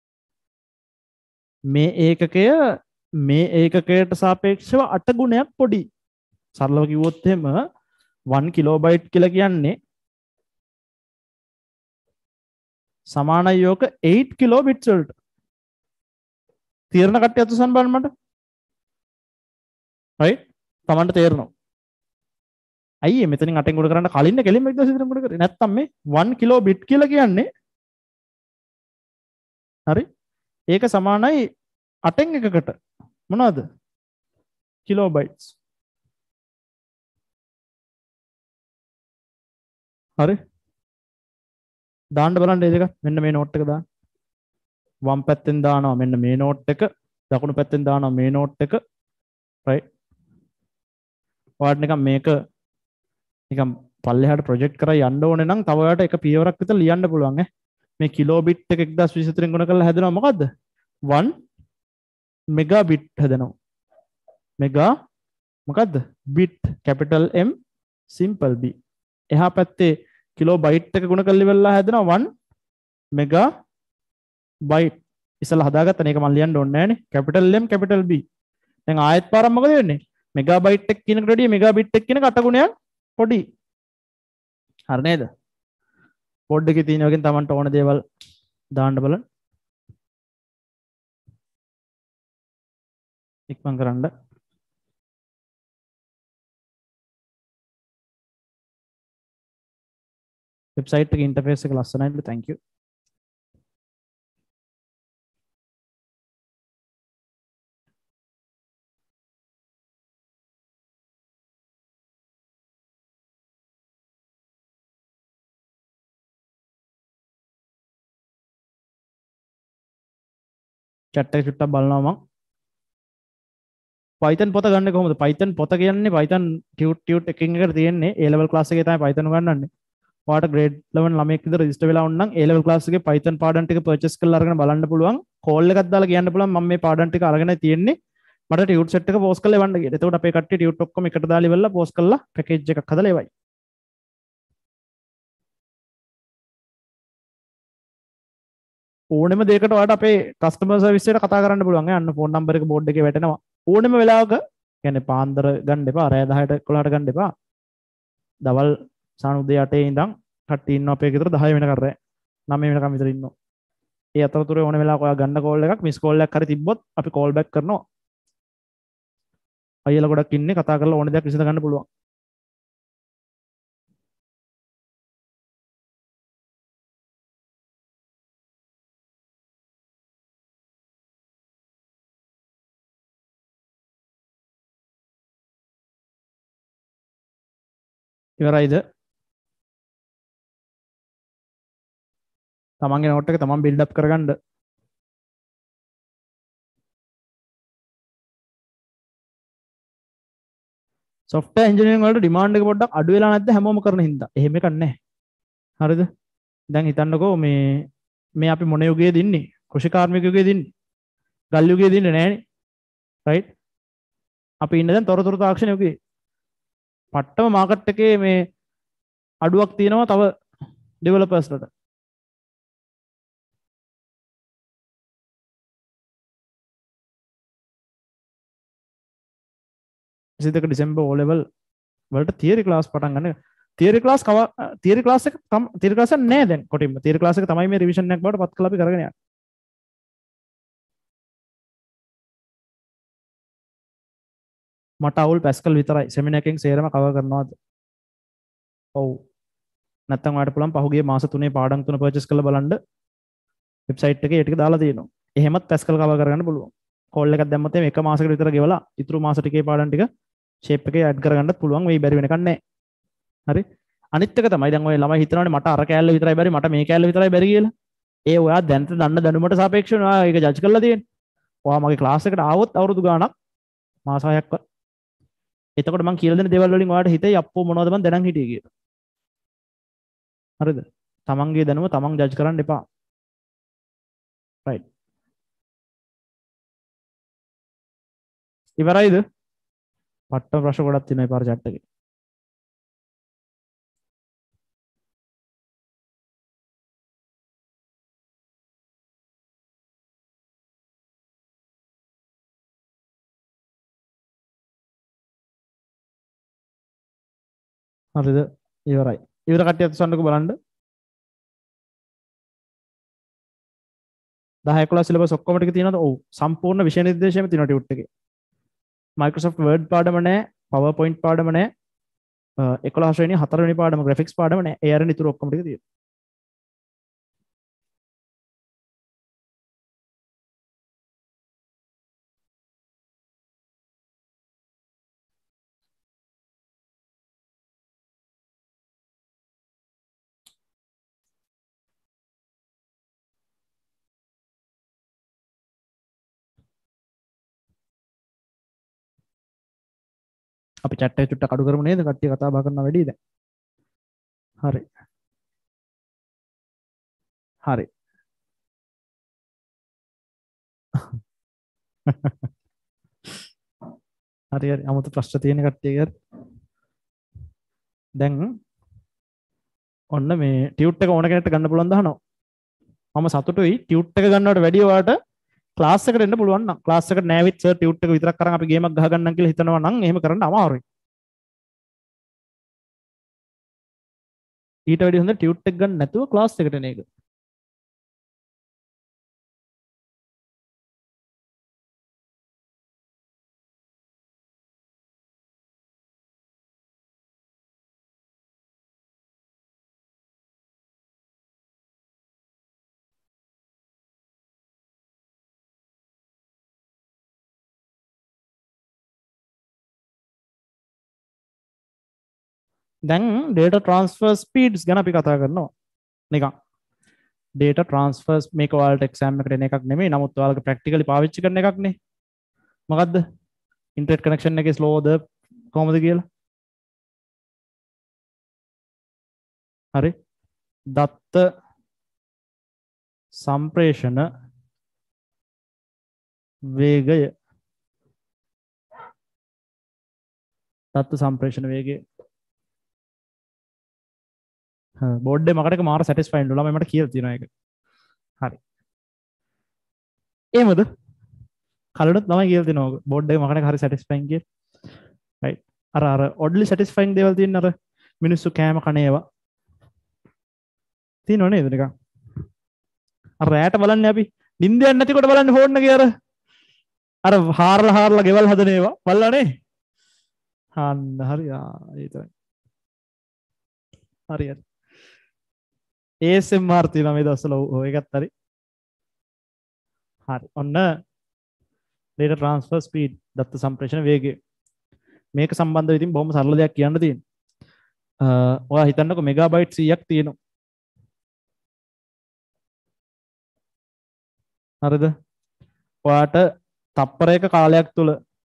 මේ ඒකකය මේ ඒකකයට සාපේක්ෂව අට ගුණයක් පොඩි සරලව කිව්වොත් එහෙම one kilobyte කියලා කියන්නේ සමානයි යෝක eight kilobits වලට තීරණ කට්ටිය අතුසන් බලන්න මට right තමන්ට තේරෙනවා අයියේ මෙතනින් අටෙන් ගුණ කරන්න කලින් කෙලින්ම එක්දාස් විසිහතරෙන් ගුණ කරේ නැත්තම් මේ one kilobit කියලා කියන්නේ හරි ඒක සමානයි අටෙන් එකකට මොනවද kilobytes හරි දාන්න බලන්න මේ දෙක මෙන්න මේ නෝට් එක දාන්න වම් පැත්තෙන් දානවා මෙන්න මේ නෝට් එක දකුණු පැත්තෙන් දානවා මේ නෝට් එක right ඔයාලට නිකන් මේක නිකන් පල්ලෙහාට ප්‍රොජෙක්ට් කරලා යන්න ඕනේ නම් තව ඔයාලට එක පියවරක් විතර ලියන්න පුළුවන් ඈ මේ කිලෝ බිට් එක එක්දාස් විසිහතරෙන් ගුණ කරලා හැදෙනවා මොකද්ද one megabit හැදෙනවා mega මොකද්ද bit capital M simple B එහා පැත්තේ කිලෝ බයිට් එක ගුණ කරලා ඉවරලා හැදෙනවා one mega byte ඉස්සලා හදාගත්තා මේක මම ලියන්න ඕනේ නෑනේ capital M capital B දැන් ආයෙත් පාරක් මොකද වෙන්නේ මෙගාබයිට් එක කියන එකට වැඩිය මෙගාබිට් එක කියන කට ගුණයක් පොඩි හරි නේද බෝඩ් එකේ තියෙන වගේ තමන්ට ඕන දේවල් දාන්න බලන්න ඉක්මන් කරන්න වෙබ්සයිට් එකේ ඉන්ටර්ෆේස් එක ලස්සනයිලු thank you chat එක චුට්ටක් බලනවා මම. Python පොත ගන්න කොහොමද? Python පොත කියන්නේ Python tut tut එකකින් එකට තියෙන්නේ A level class එකේ තමයි Python උගන්වන්නේ. ඔයාලට grade eleven ළමයෙක් විතර register වෙලා වුණනම් A level class එකේ Python පාඩම් ටික purchase කරලා අරගෙන බලන්න පුළුවන්. call එකක් දාලා කියන්න පුළුවන් මම මේ පාඩම් ටික අරගෙනයි තියෙන්නේ. මට tut set එක post කරලා එවන්න කියලා. එතකොට අපේ කට්ටිය tut ඔක්කොම එකට දාලා ඉවරලා post කරලා package එකක් හදලා එවයි. ඕනෙම දෙයකට ඔයාලට අපේ customer service එකට කතා කරන්න පුළුවන්. අන්න phone number එක board එකේ වැටෙනවා. ඕනෙම වෙලාවක කියන්නේ පාන්දර ගන්න එපා, රෑ දහයට එකොළහට ගන්න එපා. දවල් සාන උදේ අටේ ඉඳන් කට්ටිය ඉන්නවා අපේ ගෙදර දහය වෙනකන් රෑ නවය වෙනකන් විතර ඉන්නවා. ඒ අතරතුරේ ඕන වෙලාවක ඔයා ගන්න කෝල් එකක් මිස් කෝල් එකක් හරි තිබ්බොත් අපි කෝල් බෑක් කරනවා. අයියලා ගොඩක් ඉන්නේ කතා කරලා ඕන දෙයක් විසඳ ගන්න පුළුවන්. ඉවරයිද? තමන්ගේ නෝට් එක තමන් බිල්ඩ් අප් කරගන්න. software engineering වලට demand එක පොඩ්ඩක් අඩු වෙලා නැද්ද හැමෝම කරන හින්දා? එහෙම එකක් නැහැ. හරිද? දැන් හිතන්නකෝ මේ මේ අපි මොන යුගයේද ඉන්නේ? කෘෂි කාර්මික යුගයේද ඉන්නේ? ගල් යුගයේද ඉන්නේ නෑනේ. රයිට්? අපි ඉන්නේ දැන් තොරතුරු තාක්ෂණ යුගයේ. පට්ටම මාකට් එකේ මේ අඩුවක් තියෙනවා තව ඩෙවලොපර්ස්ලට. ඉතින් ඩිසෙම්බර් O level වලට තියරි ක්ලාස් පටන් ගන්න. තියරි ක්ලාස් කව තියරි ක්ලාස් එක තියරි ක්ලාස් එක නෑ දැන් කොටින්ම. තියරි ක්ලාස් එක තමයි මේ රිවිෂන් එකක් බවට පත් කරලා අපි කරගෙන යන්නේ. මට අවුල් පැස්කල් විතරයි. සෙමිනාර් එකෙන් සේරම කවර් කරනවාද? ඔව්. නැත්තම් ඔයාලට පුළුවන් පහුගිය මාස තුනේ පාඩම් තුන පර්චේස් කරලා බලන්න වෙබ්සයිට් එකේ ඒ ටික දාලා තියෙනවා. එහෙමත් පැස්කල් කවර් කරගන්න පුළුවන්. කෝල් එකක් දැම්මොත් එimhe එක මාසයකට විතර ගෙවලා ඉතුරු මාස ටිකේ පාඩම් ටික ෂේප් එකේ ඇඩ් කරගන්නත් පුළුවන්. වෙයි බැරි වෙනකන් නැහැ. හරි? අනිත් එක තමයි දැන් ඔය ළමයි හිතනවානේ මට අර කෑල්ල විතරයි බැරි මට මේ කෑල්ල විතරයි බැරි කියලා. ඒ ඔයා දැනට දන්න දැනුමට සාපේක්ෂව ඔයා ඒක ජජ් කරලා තියෙන්නේ. ඔයා මගේ ක්ලාස් එකට ආවොත් අවුරුදු ගාණක් මාස හයක්වත් එතකොට මම කියලා දෙන දේවල් වලින් ඔයාලට හිතේ අප්පෝ මොනවද මම දැනන් හිටියේ කියලා. හරිද? තමන්ගේ දැනුම තමන් ජජ් කරන්න එපා. right. ඉවරයිද? පට්ට ප්‍රශ්න ගොඩක් තියෙනවා මේ පාර chat එකේ. හරිද? ඉවරයි. ඉවර කට්ටිය අතසන්නක බලන්න. දහ එකොළහ සිලබස් ඔක්කොම ටික තියෙනවද? ඔව්. සම්පූර්ණ විෂය නිර්දේශයම තියෙනවා ටියුට් එකේ. Microsoft Word පාඩම නැහැ, PowerPoint පාඩම නැහැ. එකොළහ ශ්‍රේණිය හතර වෙනි පාඩම graphics පාඩම නැහැ. ඒ අරින් ඉතුරු ඔක්කොම ටික තියෙනවා. අපි chat එක චුට්ටක් අඩු කරමු නේද? කට්ටිය කතා බහ කරනවා වැඩි දැන්. හරි. හරි. හරි හරි. 아무ත ප්‍රශ්න තියෙන කට්ටිය හරි. දැන් ඔන්න මේ ටියුට් එක ඕන කෙනෙක්ට ගන්න පුළුවන් දහනවා. මම සතුටුයි ටියුට් එක ගන්නවට වැඩිය ඔයාලට ක්ලාස් එකට එන්න පුළුවන් නම් ක්ලාස් එකට නෑවිත් සර් ටියුට් එක විතරක් කරන් අපි ගේමක් ගහ ගන්නම් කියලා හිතනවා නම් එහෙම කරන්න අමාරුයි. ඊට වැඩිය හොඳ ටියුට් එක ගන්න නැතුව ක්ලාස් එකට එන එක. දැන් data transfer speeds ගැන අපි කතා කරනවා. නිකන් data transfers මේක ඔයාලට exam එකට එන එකක් නෙමෙයි. නමුත් ඔයාලගේ practically පාවිච්චි කරන එකක් නේ. මොකද්ද? internet connection එකේ slowද කොහොමද කියලා? හරි. දත්ත සම්ප්‍රේෂණ වේගය දත්ත සම්ප්‍රේෂණ වේගය බෝඩ් එකේ මකට එක මාර සැටිස්ෆයිඩ් වුණා මම මට කියලා තියෙනවා ඒක. හරි. එහෙමද? කලඩත් තමයි කියලා තියෙනවා. බෝඩ් එකේ මකට එක හරි සැටිස්ෆයින් කියලා. රයිට්. අර අර ඔඩ්ලි සැටිස්ෆයින් දේවල් තියෙන අර මිනිස්සු කෑම කන ඒවා. තියෙනව නේද නිකන්? අර රැයට බලන්නේ අපි නිින්ද යන්නේ නැතිකොට බලන්නේ ෆෝන් එකේ අර අර හාරලා හාරලා ගෙවල් හදන ඒවා බලලා නේ. හාන්න හරි ආ ඒ තමයි. හරි හරි. A S M R තියෙනවා මේ දවස්වල ඔය එකත් හරි. හරි. ඔන්න data transfer speed දත්ත සම්ප්‍රේෂණ වේගය. මේක සම්බන්ධව ඉතින් බොහොම සරල දෙයක් කියන්න තියෙනවා. අ ඔයා හිතන්නකෝ මෙගාබයිට් සීයක් තියෙනවා. හරිද? ඔයාට තප්පරයක කාලයක් තුල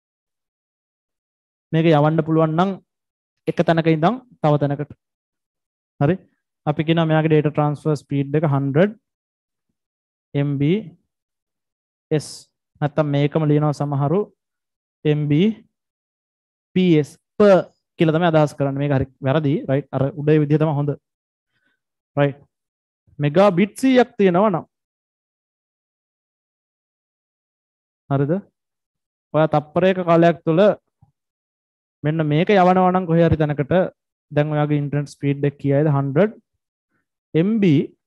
මේක යවන්න පුළුවන් නම් එක තැනක ඉඳන් තව තැනකට. හරි? අපි කියනවා මෙයාගේ data transfer speed එක one hundred M B S නැත්තම් මේකම ලියනවා සමහරු M B P S per කියලා තමයි අදහස් කරන්නේ. මේක හරි වැරදි. right? අර උඩේ විදිහ තමයි හොඳ. right? මෙගාබිට් සීයක් තියෙනවා නම් හරිද? ඔයා තප්පරයක කාලයක් තුල මෙන්න මේක යවනවා නම් කොහේ හරි තැනකට දැන් ඔයාගේ ඉන්ටර්නෙට් ස්පීඩ් එක කීයද? one hundred M B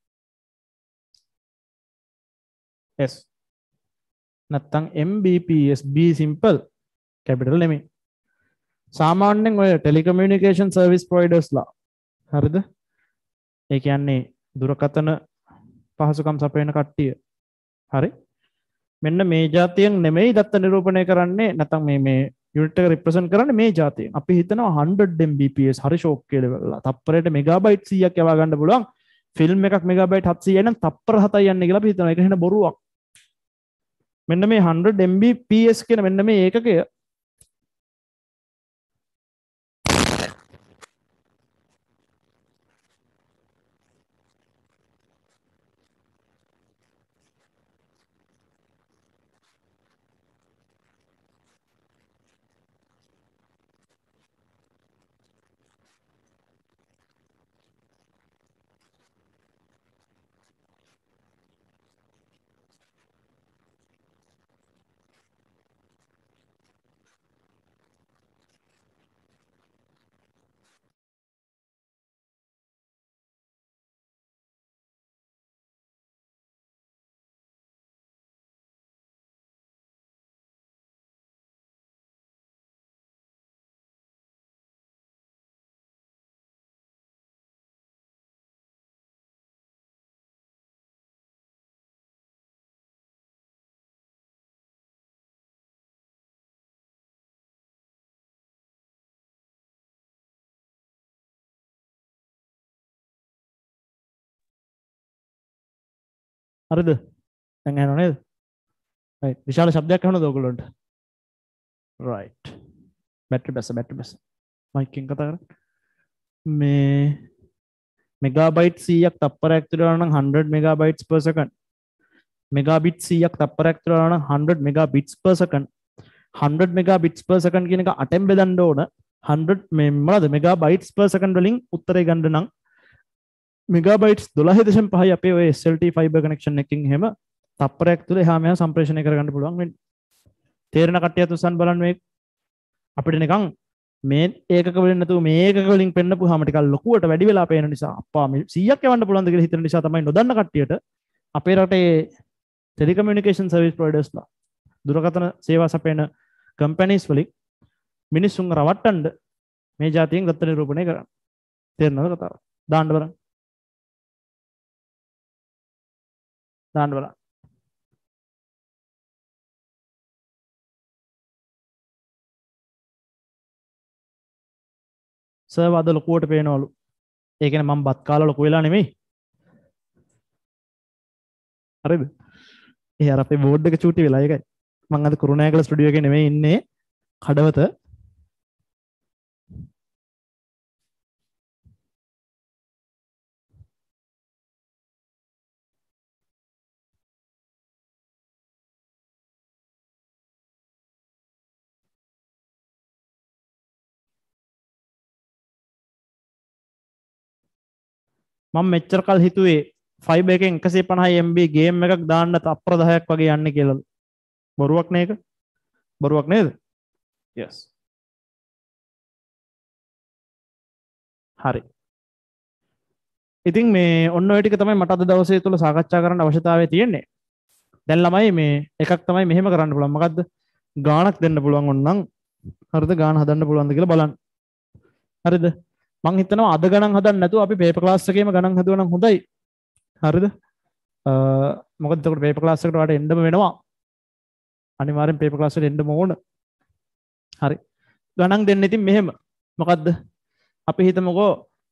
S නැත්තම් M B P S. B simple capital නෙමෙයි. සාමාන්‍යයෙන් ඔය ටෙලිකමියුනිකේෂන් සර්විස් ප්‍රොවයිඩර්ස්ලා හරිද? ඒ කියන්නේ දුරකථන පහසුකම් සපයන කට්ටිය. හරි? මෙන්න මේ જાතියෙන් නෙමෙයි දත්ත නිරූපණය කරන්නේ නැත්නම් මේ මේ යුනිට් එක රිප්‍රසන්ට් කරන්නේ මේ જાතියෙන්. අපි හිතනවා one hundred M B P S හරි ෂෝක් කියලා වෙලා. තප්පරයට මෙගාබයිට් සීයක් යවා ගන්න පුළුවන්. ෆිල්ම් එකක් මෙගාබයිට් seven hundred නම් තප්පර seven යන්නේ කියලා අපි හිතනවා. ඒක එහෙන බොරුවක්. මෙන්න මේ one hundred M B P S කියන මෙන්න මේ ඒකකය හරිද? දැන් ඇහෙනව නේද? right. විශාල ශබ්දයක් ඇහෙනවද ඔයගොල්ලන්ට? right. බැටරි බැස බැටරි බැස. මයික් එකෙන් කතා කරන්නේ. මේ මෙගාබයිට් සීයක් තප්පරයක් තුල යනවා නම් one hundred megabytes per second. මෙගාබිට් සීයක් තප්පරයක් තුල යනවා නම් one hundred megabits per second. one hundred megabits per second කියන එක අටෙන් බෙදන්න ඕන. one hundred මේ මොනවද megabytes per second වලින් උත්තරේ ගන්න නම් megabytes twelve point five අපේ ඔය S L T fiber connection එකකින් එහෙම තප්පරයක් තුල එහා මෙහා සම්ප්‍රේෂණය කරගන්න පුළුවන් වෙන්නේ. තේරෙන කට්ටියත් උස්සන් බලන්න මේ අපිට නිකන් මේ ඒකක වලින් නැතුව මේ ඒකක වලින් පෙන්නපුවාම ටිකක් ලොකුවට වැඩි වෙලා පේන නිසා අප්පා මේ සීයක් යවන්න පුළුවන්ද කියලා හිතන නිසා තමයි නොදන්න කට්ටියට අපේ රටේ ටෙලිකමියුනිකේෂන් සර්විස් ප්‍රොවයිඩර්ස්ලා දුරකථන සේවා සපයන කම්පැනිස් වලින් මිනිස්සුන් රවට්ටන්න මේ જાතියෙන් දත්ත නිරූපණය කරන්න. තේරෙනවද කතාව? දාන්න බලන්න. දාන්න බලන්න. සර්වර් අද ලොකුවට පේනවලු. ඒ කියන්නේ මම බත් කාලා ලොකු වෙලා නෙමෙයි. හරිද? ඒ අර අපේ බෝඩ් එක චූටි වෙලා ඒකයි. මම අද කුරුණෑගල ස්ටුඩියෝ එකේ නෙමෙයි ඉන්නේ කඩවත. මම මෙච්චර කල් හිතුවේ ෆයිබර් එකෙන් එකසිය පනහයි එම් බී ගේම් එකක් දාන්න තප්පර දහයක් වගේ යන්නේ කියලා. බොරුවක් නේද? බොරුවක් නේද? yes. හරි. ඉතින් මේ ඔන්න ඔය ටික තමයි මට අද දවසේ තුල සාකච්ඡා කරන්න අවශ්‍යතාවය තියෙන්නේ. දැන් ළමයි මේ එකක් තමයි මෙහෙම කරන්න පුළුවන්. මොකද්ද? ගාණක් දෙන්න පුළුවන් ඕනනම්. හරිද? ගාණ හදන්න පුළුවන්ද කියලා බලන්න. හරිද? මං හිතනවා අද ගණන් හදන්න නැතුව අපි පේපර් ක්ලාස් එකේම ගණන් හදුවා නම් හොඳයි. හරිද? මොකද එතකොට පේපර් ක්ලාස් එකට වඩා එන්නම වෙනවා. අනිවාර්යෙන් පේපර් ක්ලාස් එකට එන්නම ඕන. හරි. ගණන් දෙන්න ඉතින් මෙහෙම. මොකද්ද? අපි හිතමුකෝ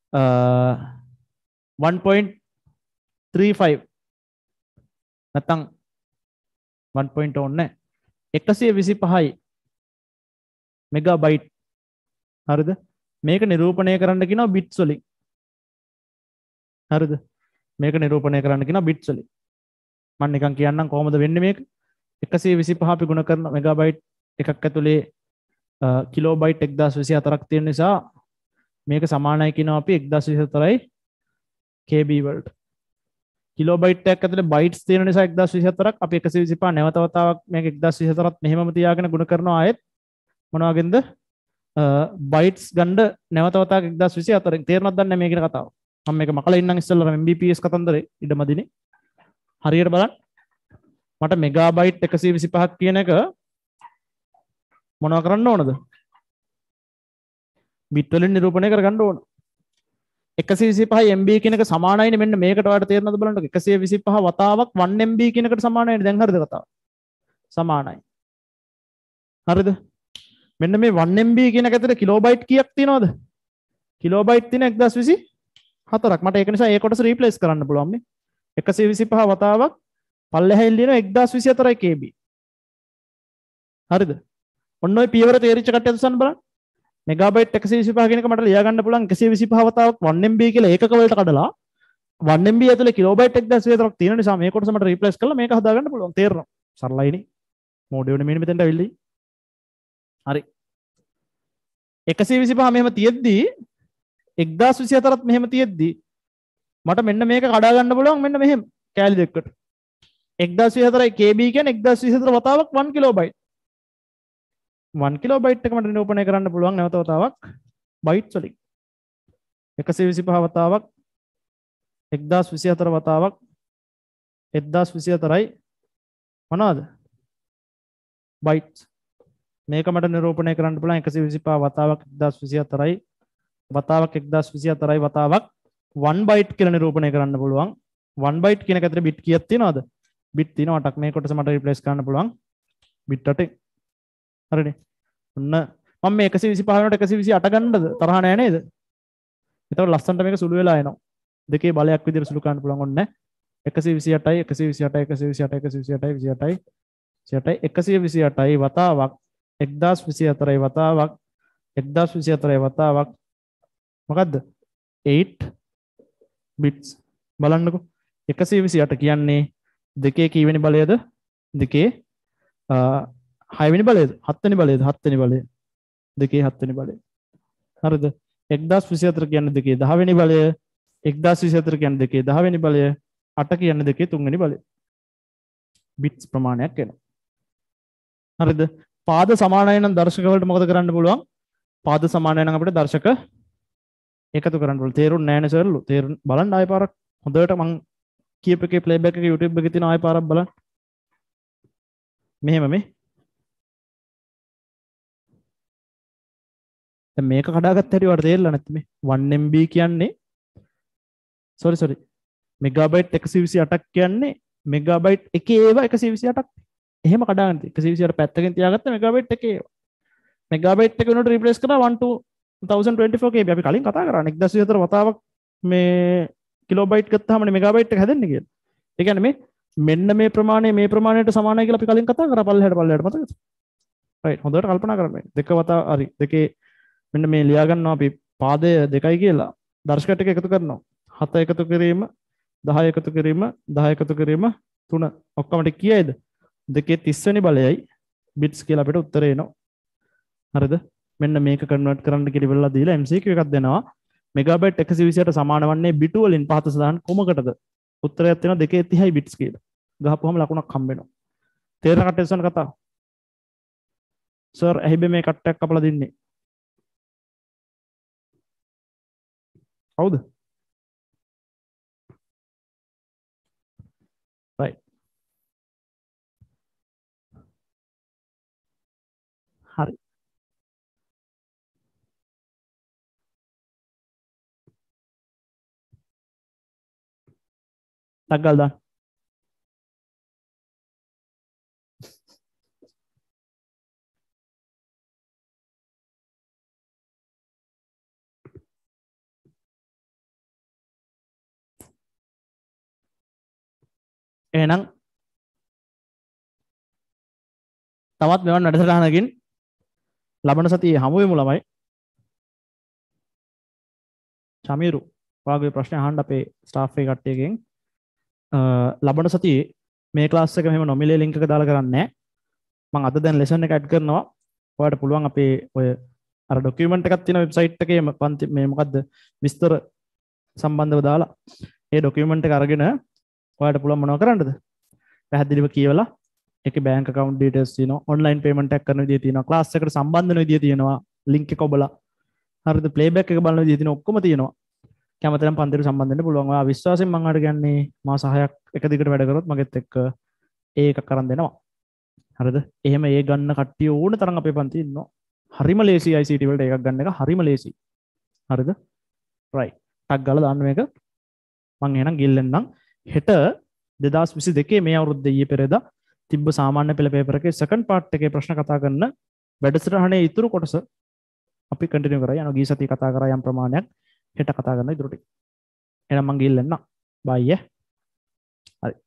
one point three five නැත්තම් one point ඕනේ එකසිය විසිපහයි මෙගාබයිට්. හරිද? මේක නිරූපණය කරන්න කියනවා බිට්ස් වලින්. හරිද? මේක නිරූපණය කරන්න කියනවා බිට්ස් වලින්. මම නිකන් කියන්නම් කොහොමද වෙන්නේ මේක. එකසිය විසිපහ අපි ගුණ කරන මෙගාබයිට් එකක් ඇතුලේ කිලෝබයිට් එක්දාස් විසිහතරක් තියෙන නිසා මේක සමානයි කියනවා අපි එක්දාස් විසිහතරයි කේබී වලට. කිලෝබයිට් එකක් ඇතුලේ බයිට්ස් තියෙන නිසා එක්දාස් විසිහතරක් අපි එකසිය විසිපහ නැවත වතාවක් මේක එක්දාස් විසිහතරත් මෙහෙමම තියාගෙන ගුණ කරනවා ආයෙත් මොනවාගෙන්ද බයිට්ස් ගන්න නැවත වතාවක් එක්දාස් විසිහතරෙන්. තේරුණාද දන්නේ මේ කියන කතාව? මම මේක මකලා ඉන්නම් ඉස්සෙල්ලා එම් බී පී එස් කතන්දරේ ඉඩමදිනේ. හරියට බලන්න. මට මෙගාබයිට් එකසිය විසිපහක් කියන එක මොනවා කරන්න ඕනද? බිට් වලින් නිරූපණය කරගන්න ඕන. එකසිය විසිපහයි එම් බී කියන එක සමානයිනේ මෙන්න මේකට ඔයාලට තේරෙනවද බලන්නකො. එකසිය විසිපහ වතාවක් one එම් බී කියන එකට සමානයිනේ. දැන් හරිද කතාව? සමානයි. හරිද? මෙන්න මේ one එම් බී කියන එක ඇතුලේ කිලෝබයිට් කීයක් තියෙනවද? කිලෝබයිට් තියෙන එක්දාස් විසිහතරක්. මට ඒක නිසා ඒ කොටස රීප්ලේස් කරන්න පුළුවන් මේ. එකසිය විසිපහ වතාවක් පල්ලෙහායින් ලියන එක්දාස් විසිහතරයි කේබී. හරිද? ඔන්න ඔය පියවර තේරිච්ච කට්ටිය අදසන් බලන්න. මෙගාබයිට් එකසිය විසිපහ කියන එක මට ලියා ගන්න පුළුවන් එකසිය විසිපහ වතාවක් one එම් බී කියලා ඒකක වලට කඩලා one එම් බී ඇතුලේ කිලෝබයිට් එක්දාස් විසිහතරක් තියෙන නිසා මේ කොටස මට රීප්ලේස් කරලා මේක හදා ගන්න පුළුවන්. තේරෙනවා? සරලයිනේ. මොඩියෝනේ මෙන්න මෙතෙන්ට අවිල්ලයි. හරි. එකසිය විසිපහ මෙහෙම තියෙද්දි එක්දාස් විසිහතරත් මෙහෙම තියෙද්දි මට මෙන්න මේක කඩා ගන්න පුළුවන් මෙන්න මෙහෙම කෑලි දෙකකට. එක්දාස් විසිහතරයි කේබී කියන්නේ එක්දාස් විසිහතර වතාවක් one කිලෝබයිට්. one කිලෝබයිට් එක මට නිරූපණය කරන්න පුළුවන් නැවත වතාවක් බයිට්ස් වලින්. එකසිය විසිපහ වතාවක් එක්දාස් විසිහතර වතාවක් එක්දාස් විසිහතරයි මොනවද? බයිට්ස්. මේක මට නිරූපණය කරන්න පුළුවන් එකසිය විසිපහ වතාවක් එක්දාස් විසිහතරයි වතාවක් එක්දාස් විසිහතරයි වතාවක් one බයිට් කියලා නිරූපණය කරන්න පුළුවන්. one බයිට් කියන එක ඇතුලේ බිට් කීයක් තියෙනවද? බිට් තියෙනවා අටක්. මේ කොටස මට රිප්ලේස් කරන්න පුළුවන් බිට් අටෙන්. හරිනේ. ඔන්න මම මේ එකසිය විසිපහ වෙනකොට එකසිය විසිඅට ගන්නද තරහ නෑ නේද? එතකොට ලස්සනට මේක සුළු වෙලා එනවා. දෙකේ බලයක් විදිහට සුළු කරන්න පුළුවන් ඔන්න. එකසිය විසිඅටයි එකසිය විසිඅටයි එකසිය විසිඅටයි එකසිය විසිඅටයි විසිඅටයි විසිඅටයි එකසිය විසිඅටයි වතාවක් එක්දාස් විසිහතරයි වතාවක් එක්දාස් විසිහතරයි වතාවක් මොකද්ද? eight bits. බලන්නකෝ. එකසිය විසිඅට කියන්නේ දෙකේ කීවෙනි බලයද? දෙකේ හයවෙනි බලයද? හත්වෙනි බලයද? හත්වෙනි බලය. දෙකේ හත්වෙනි බලය. හරිද? එක්දාස් විසිහතර කියන්නේ දෙකේ දහවෙනි බලය. එක්දාස් විසිහතර කියන්නේ දෙකේ දහවෙනි බලය. අට කියන්නේ දෙකේ තුන්වෙනි බලය. බිට්ස් ප්‍රමාණයක් එනවා. හරිද? පාද සමානයි නම් දර්ශක වලට මොකද කරන්න පුළුවන්? පාද සමානයි නම් අපිට දර්ශක එකතු කරන්න පුළුවන්. තේරුන්නේ නැහැ නේ සර්ලු. තේරුම් බලන්න ආයෙ පාරක් හොඳට මං කියප එකේ ප්ලේබැක් එක YouTube එකේ තියෙන ආයෙ පාරක් බලන්න. මෙහෙම මේ. දැන් මේක කඩාගත්ත හැටි වට තේරෙලා නැත්නම් මේ one එම් බී කියන්නේ sorry sorry මෙගාබයිට් එකසිය විසිඅටක් කියන්නේ මෙගාබයිට් එකේ ඒවා එකසිය විසිඅටක්. එහෙම කඩාගන්න තියෙන්නේ. එකසිය විසිඅට පැත්තකින් තියාගත්ත මෙගාබයිට් එකේ ඒවා. මෙගාබයිට් එක වෙනුවට රිප්ලේස් කරලා one two thousand twenty-four කේබී අපි කලින් කතා කරා එක්දාස් විසිහතර වතාවක් මේ කිලෝබයිට් ගත්තාමනේ මෙගාබයිට් එක හැදෙන්නේ කියලා. ඒ කියන්නේ මේ මෙන්න මේ ප්‍රමාණය මේ ප්‍රමාණයට සමානයි කියලා අපි කලින් කතා කරා පල්ලෙහාට පල්ලෙහාට මතකද? රයිට් හොඳට කල්පනා කරන්න. දෙක වතා හරි දෙකේ මෙන්න මේ ලියා ගන්නවා අපි පාදය දෙකයි කියලා දර්ශක ටික එකතු කරනවා. හත එකතු කිරීම දහ එකතු කිරීම දහ එකතු කිරීම තුන ඔක්කොම ටික කීයද? දෙකේ තිස් වෙනි බලයයි බිට්ස් කියලා අපිට උත්තරේ එනවා. හරිද? මෙන්න මේක කන්වර්ට් කරන්න කියලා ඉවරලා දීලා එම් සී කියු එකක් දෙනවා. මෙගාබයිට් එකසිය විසියට සමාන වන්නේ බිටු වලින් පහත සදාන කොමකටද? උත්තරයක් තියෙනවා දෙකේ තිහයි බිට්ස් කියලා. ගහපුවම ලකුණක් හම්බ වෙනවා. තේරෙන කට්ටියසන් කතාව. සර් ඇහිබේ මේ කට්ටයක් කපලා දෙන්නේ. කවුද? right හරි තග්ගල් දාන්න. එහෙනම් තවත් මෙවන් වැඩසටහනකින් ලබන සතියේ හමු වෙමු ළමයි. චමීරු ඔයාගේ ප්‍රශ්න අහන්න අපේ ස්ටාෆ් එක කට්ටියකින්. ලබන සතියේ මේ ක්ලාස් එක මෙහෙම නොමිලේ ලින්ක් එක දාලා කරන්නේ නැහැ. මම අද දැන් ලෙසන් එක ඇඩ් කරනවා. ඔයාලට පුළුවන් අපේ ඔය අර ડોකියුමන්ට් එකක් තියෙන වෙබ්සයිට් එකේ පන්ති මේ මොකද්ද විස්තර සම්බන්ධව දාලා ඒ ડોකියුමන්ට් එක අරගෙන ඔයාලට පුළුවන් මොනව කරන්නද? පැහැදිලිව කියවලා ඒකේ බැංක් account details තියෙනවා, online payment එකක් කරන විදිය තියෙනවා, ක්ලාස් එකට සම්බන්ධ වෙන විදිය තියෙනවා, link එක ඔබලා හරිද playback එක බලන විදිය තියෙනවා, ඔක්කොම තියෙනවා. කැමති නම් පන්තියට සම්බන්ධ වෙන්න පුළුවන්. ඔයා විශ්වාසයෙන් මම අර කියන්නේ මාස හයක් එක දිගට වැඩ කරොත් මගෙත් එක්ක ඒක කරන් දෙනවා. හරිද? එහෙම ඒ ගන්න කට්ටිය ඕන තරම් අපේ පන්තියේ ඉන්නවා. හරිම ලේසි I C T වලට එකක් ගන්න එක හරිම ලේසි. හරිද? right. ටක් ගාලා දාන්න මේක. මම එහෙනම් ගිල්ලෙන්නම් හෙට දෙදහස් විසි දෙකේ මේ අවුරුද්දේ ඊයේ පෙරේදා තිබ්බ සාමාන්‍ය පෙළ පේපර් එකේ සෙකන්ඩ් පාර්ට් එකේ ප්‍රශ්න කතා කරන වැඩසටහනේ ඉතුරු කොටස අපි කන්ටිනියු කරා. යනවා ගිය සතියේ කතා කරා යම් ප්‍රමාණයක් හෙට කතා කරන ඉතුරු ටික. එහෙනම් මම ගිහින් එන්නම්. බයි. හරි.